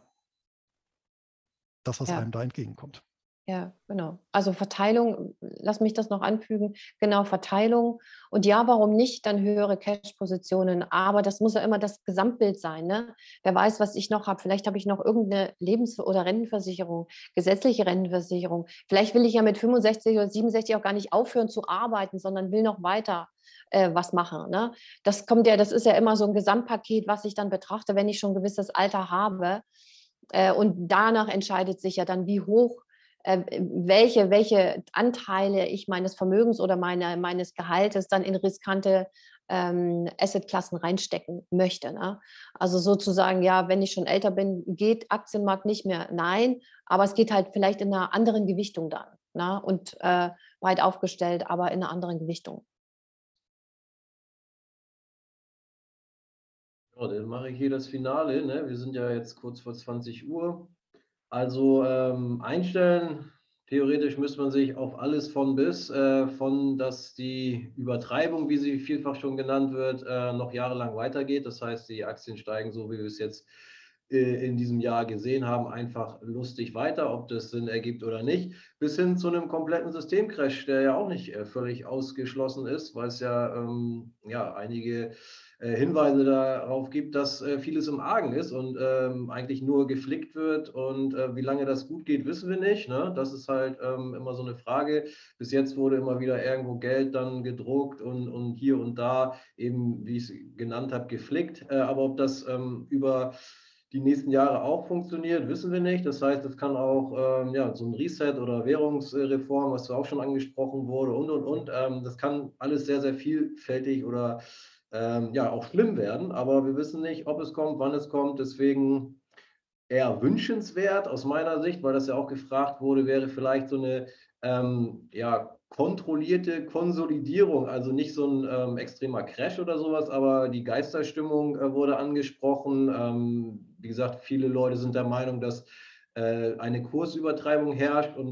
das, was Ja. einem da entgegenkommt. Ja, genau. Also Verteilung, lass mich das noch anfügen, genau, Verteilung. Und ja, warum nicht dann höhere Cash-Positionen? Aber das muss ja immer das Gesamtbild sein. Ne? Wer weiß, was ich noch habe. Vielleicht habe ich noch irgendeine Lebens- oder Rentenversicherung, gesetzliche Rentenversicherung. Vielleicht will ich ja mit fünfundsechzig oder siebenundsechzig auch gar nicht aufhören zu arbeiten, sondern will noch weiter äh, was machen. Ne? Das kommt ja, das ist ja immer so ein Gesamtpaket, was ich dann betrachte, wenn ich schon ein gewisses Alter habe. Äh, und danach entscheidet sich ja dann, wie hoch welche, welche Anteile ich meines Vermögens oder meine, meines Gehaltes dann in riskante ähm, Assetklassen reinstecken möchte. Ne? Also sozusagen, ja, wenn ich schon älter bin, geht Aktienmarkt nicht mehr. Nein, aber es geht halt vielleicht in einer anderen Gewichtung dann. Ne? Und äh, breit aufgestellt, aber in einer anderen Gewichtung. Ja, dann mache ich hier das Finale. Ne? Wir sind ja jetzt kurz vor zwanzig Uhr. Also ähm, einstellen, theoretisch müsste man sich auf alles von bis, äh, von dass die Übertreibung, wie sie vielfach schon genannt wird, äh, noch jahrelang weitergeht. Das heißt, die Aktien steigen, so wie wir es jetzt äh, in diesem Jahr gesehen haben, einfach lustig weiter, ob das Sinn ergibt oder nicht, bis hin zu einem kompletten Systemcrash, der ja auch nicht äh, völlig ausgeschlossen ist, weil es ja, ähm, ja einige Hinweise darauf gibt, dass äh, vieles im Argen ist und ähm, eigentlich nur geflickt wird, und äh, wie lange das gut geht, wissen wir nicht. Ne? Das ist halt ähm, immer so eine Frage. Bis jetzt wurde immer wieder irgendwo Geld dann gedruckt und, und hier und da eben, wie ich es genannt habe, geflickt. Äh, aber ob das ähm, über die nächsten Jahre auch funktioniert, wissen wir nicht. Das heißt, es kann auch ähm, ja, so ein Reset oder Währungsreform, was auch schon angesprochen wurde, und, und, und. Ähm, das kann alles sehr, sehr vielfältig oder Ähm, ja, auch schlimm werden, aber wir wissen nicht, ob es kommt, wann es kommt. Deswegen eher wünschenswert aus meiner Sicht, weil das ja auch gefragt wurde, wäre vielleicht so eine ähm, ja, kontrollierte Konsolidierung, also nicht so ein ähm, extremer Crash oder sowas, aber die Geisterstimmung äh, wurde angesprochen. Ähm, wie gesagt, viele Leute sind der Meinung, dass äh, eine Kursübertreibung herrscht, und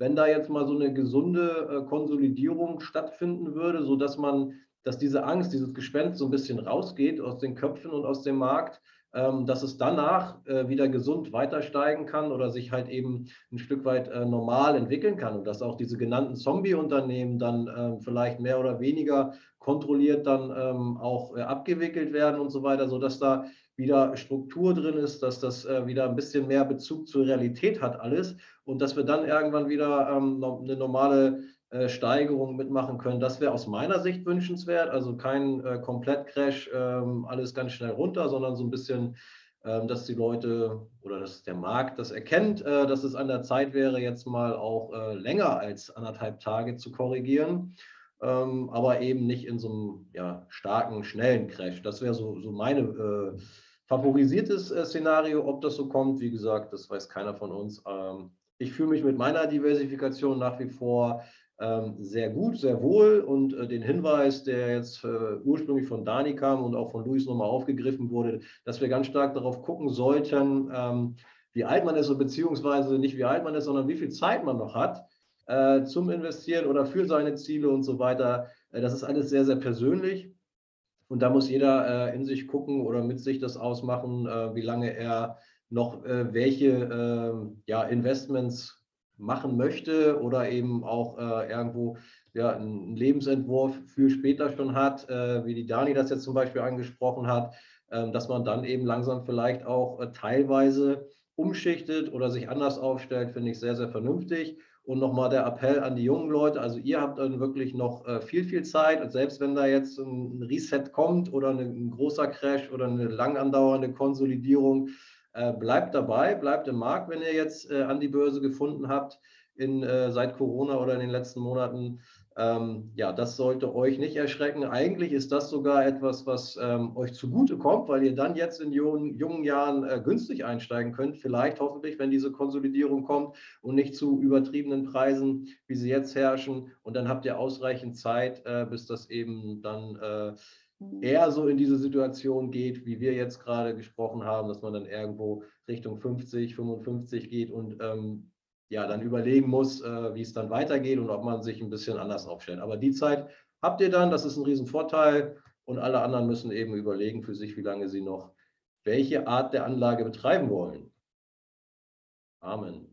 wenn da jetzt mal so eine gesunde äh, Konsolidierung stattfinden würde, sodass man, dass diese Angst, dieses Gespenst so ein bisschen rausgeht aus den Köpfen und aus dem Markt, ähm, dass es danach äh, wieder gesund weiter steigen kann oder sich halt eben ein Stück weit äh, normal entwickeln kann und dass auch diese genannten Zombie-Unternehmen dann äh, vielleicht mehr oder weniger kontrolliert dann ähm, auch äh, abgewickelt werden und so weiter, sodass da wieder Struktur drin ist, dass das äh, wieder ein bisschen mehr Bezug zur Realität hat alles und dass wir dann irgendwann wieder ähm, eine normale äh, Steigerung mitmachen können. Das wäre aus meiner Sicht wünschenswert, also kein äh, Komplett-Crash, ähm, alles ganz schnell runter, sondern so ein bisschen, ähm, dass die Leute oder dass der Markt das erkennt, äh, dass es an der Zeit wäre, jetzt mal auch äh, länger als anderthalb Tage zu korrigieren. Ähm, aber eben nicht in so einem ja, starken, schnellen Crash. Das wäre so, so meine äh, favorisiertes äh, Szenario. Ob das so kommt, wie gesagt, das weiß keiner von uns. Ähm, ich fühle mich mit meiner Diversifikation nach wie vor ähm, sehr gut, sehr wohl und äh, den Hinweis, der jetzt äh, ursprünglich von Dani kam und auch von Luis nochmal aufgegriffen wurde, dass wir ganz stark darauf gucken sollten, ähm, wie alt man ist, beziehungsweise nicht wie alt man ist, sondern wie viel Zeit man noch hat äh, zum Investieren oder für seine Ziele und so weiter. Äh, das ist alles sehr, sehr persönlich. Und da muss jeder äh, in sich gucken oder mit sich das ausmachen, äh, wie lange er noch äh, welche äh, ja, Investments machen möchte oder eben auch äh, irgendwo ja, einen Lebensentwurf für später schon hat, äh, wie die Dani das jetzt zum Beispiel angesprochen hat, äh, dass man dann eben langsam vielleicht auch äh, teilweise umschichtet oder sich anders aufstellt, finde ich sehr, sehr vernünftig. Und nochmal der Appell an die jungen Leute, also ihr habt dann wirklich noch äh, viel, viel Zeit und selbst wenn da jetzt ein Reset kommt oder eine, ein großer Crash oder eine lang andauernde Konsolidierung, äh, bleibt dabei, bleibt im Markt, wenn ihr jetzt äh, an die Börse gefunden habt in, äh, seit Corona oder in den letzten Monaten. Ähm, ja, das sollte euch nicht erschrecken. Eigentlich ist das sogar etwas, was ähm, euch zugute kommt, weil ihr dann jetzt in jungen, jungen Jahren äh, günstig einsteigen könnt. Vielleicht hoffentlich, wenn diese Konsolidierung kommt und nicht zu übertriebenen Preisen, wie sie jetzt herrschen. Und dann habt ihr ausreichend Zeit, äh, bis das eben dann äh, eher so in diese Situation geht, wie wir jetzt gerade gesprochen haben, dass man dann irgendwo Richtung fünfzig, fünfundfünfzig geht und ähm, ja, dann überlegen muss, äh, wie es dann weitergeht und ob man sich ein bisschen anders aufstellt. Aber die Zeit habt ihr dann, das ist ein Riesenvorteil und alle anderen müssen eben überlegen für sich, wie lange sie noch welche Art der Anlage betreiben wollen. Amen.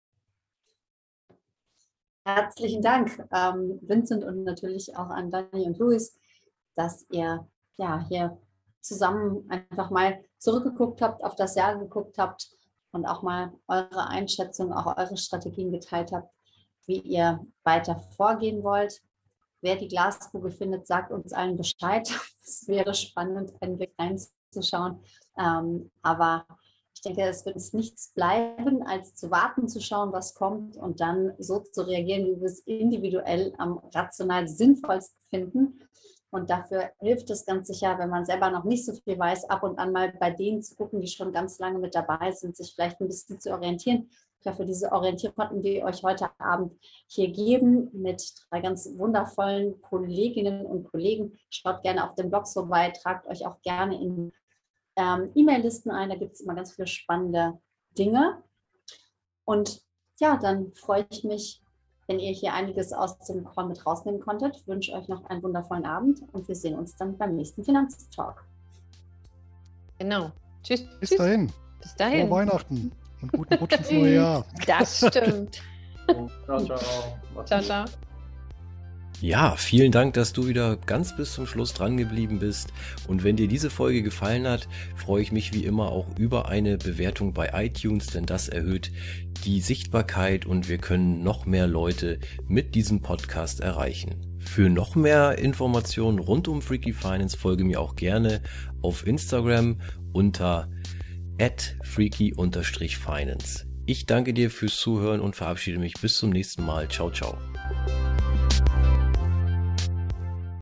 Herzlichen Dank, ähm, Vincent und natürlich auch an Dani und Luis, dass ihr ja hier zusammen einfach mal zurückgeguckt habt, auf das Jahr geguckt habt und auch mal eure Einschätzung, auch eure Strategien geteilt habt, wie ihr weiter vorgehen wollt. Wer die Glaskugel findet, sagt uns allen Bescheid. Es wäre spannend, einen Blick reinzuschauen. Ähm, aber ich denke, es wird uns nichts bleiben, als zu warten, zu schauen, was kommt und dann so zu reagieren, wie wir es individuell am rational sinnvollsten finden. Und dafür hilft es ganz sicher, wenn man selber noch nicht so viel weiß, ab und an mal bei denen zu gucken, die schon ganz lange mit dabei sind, sich vielleicht ein bisschen zu orientieren. Ich hoffe, diese Orientierung konnten wir euch heute Abend hier geben mit drei ganz wundervollen Kolleginnen und Kollegen. Schaut gerne auf den Blogs vorbei, tragt euch auch gerne in ähm, E-Mail-Listen ein, da gibt es immer ganz viele spannende Dinge. Und ja, dann freue ich mich, wenn ihr hier einiges aus dem Call mit rausnehmen konntet. Ich wünsche euch noch einen wundervollen Abend und wir sehen uns dann beim nächsten Finanztalk. Genau. Tschüss. Bis tschüss. dahin. Bis dahin. Frohe Weihnachten und guten Rutsch ins neue Jahr. Das stimmt. Ciao, ciao. Ciao, ciao. Ja, vielen Dank, dass du wieder ganz bis zum Schluss dran geblieben bist. Und wenn dir diese Folge gefallen hat, freue ich mich wie immer auch über eine Bewertung bei iTunes, denn das erhöht die Sichtbarkeit und wir können noch mehr Leute mit diesem Podcast erreichen. Für noch mehr Informationen rund um Freaky Finance folge mir auch gerne auf Instagram unter at freaky finance. Ich danke dir fürs Zuhören und verabschiede mich bis zum nächsten Mal. Ciao, ciao.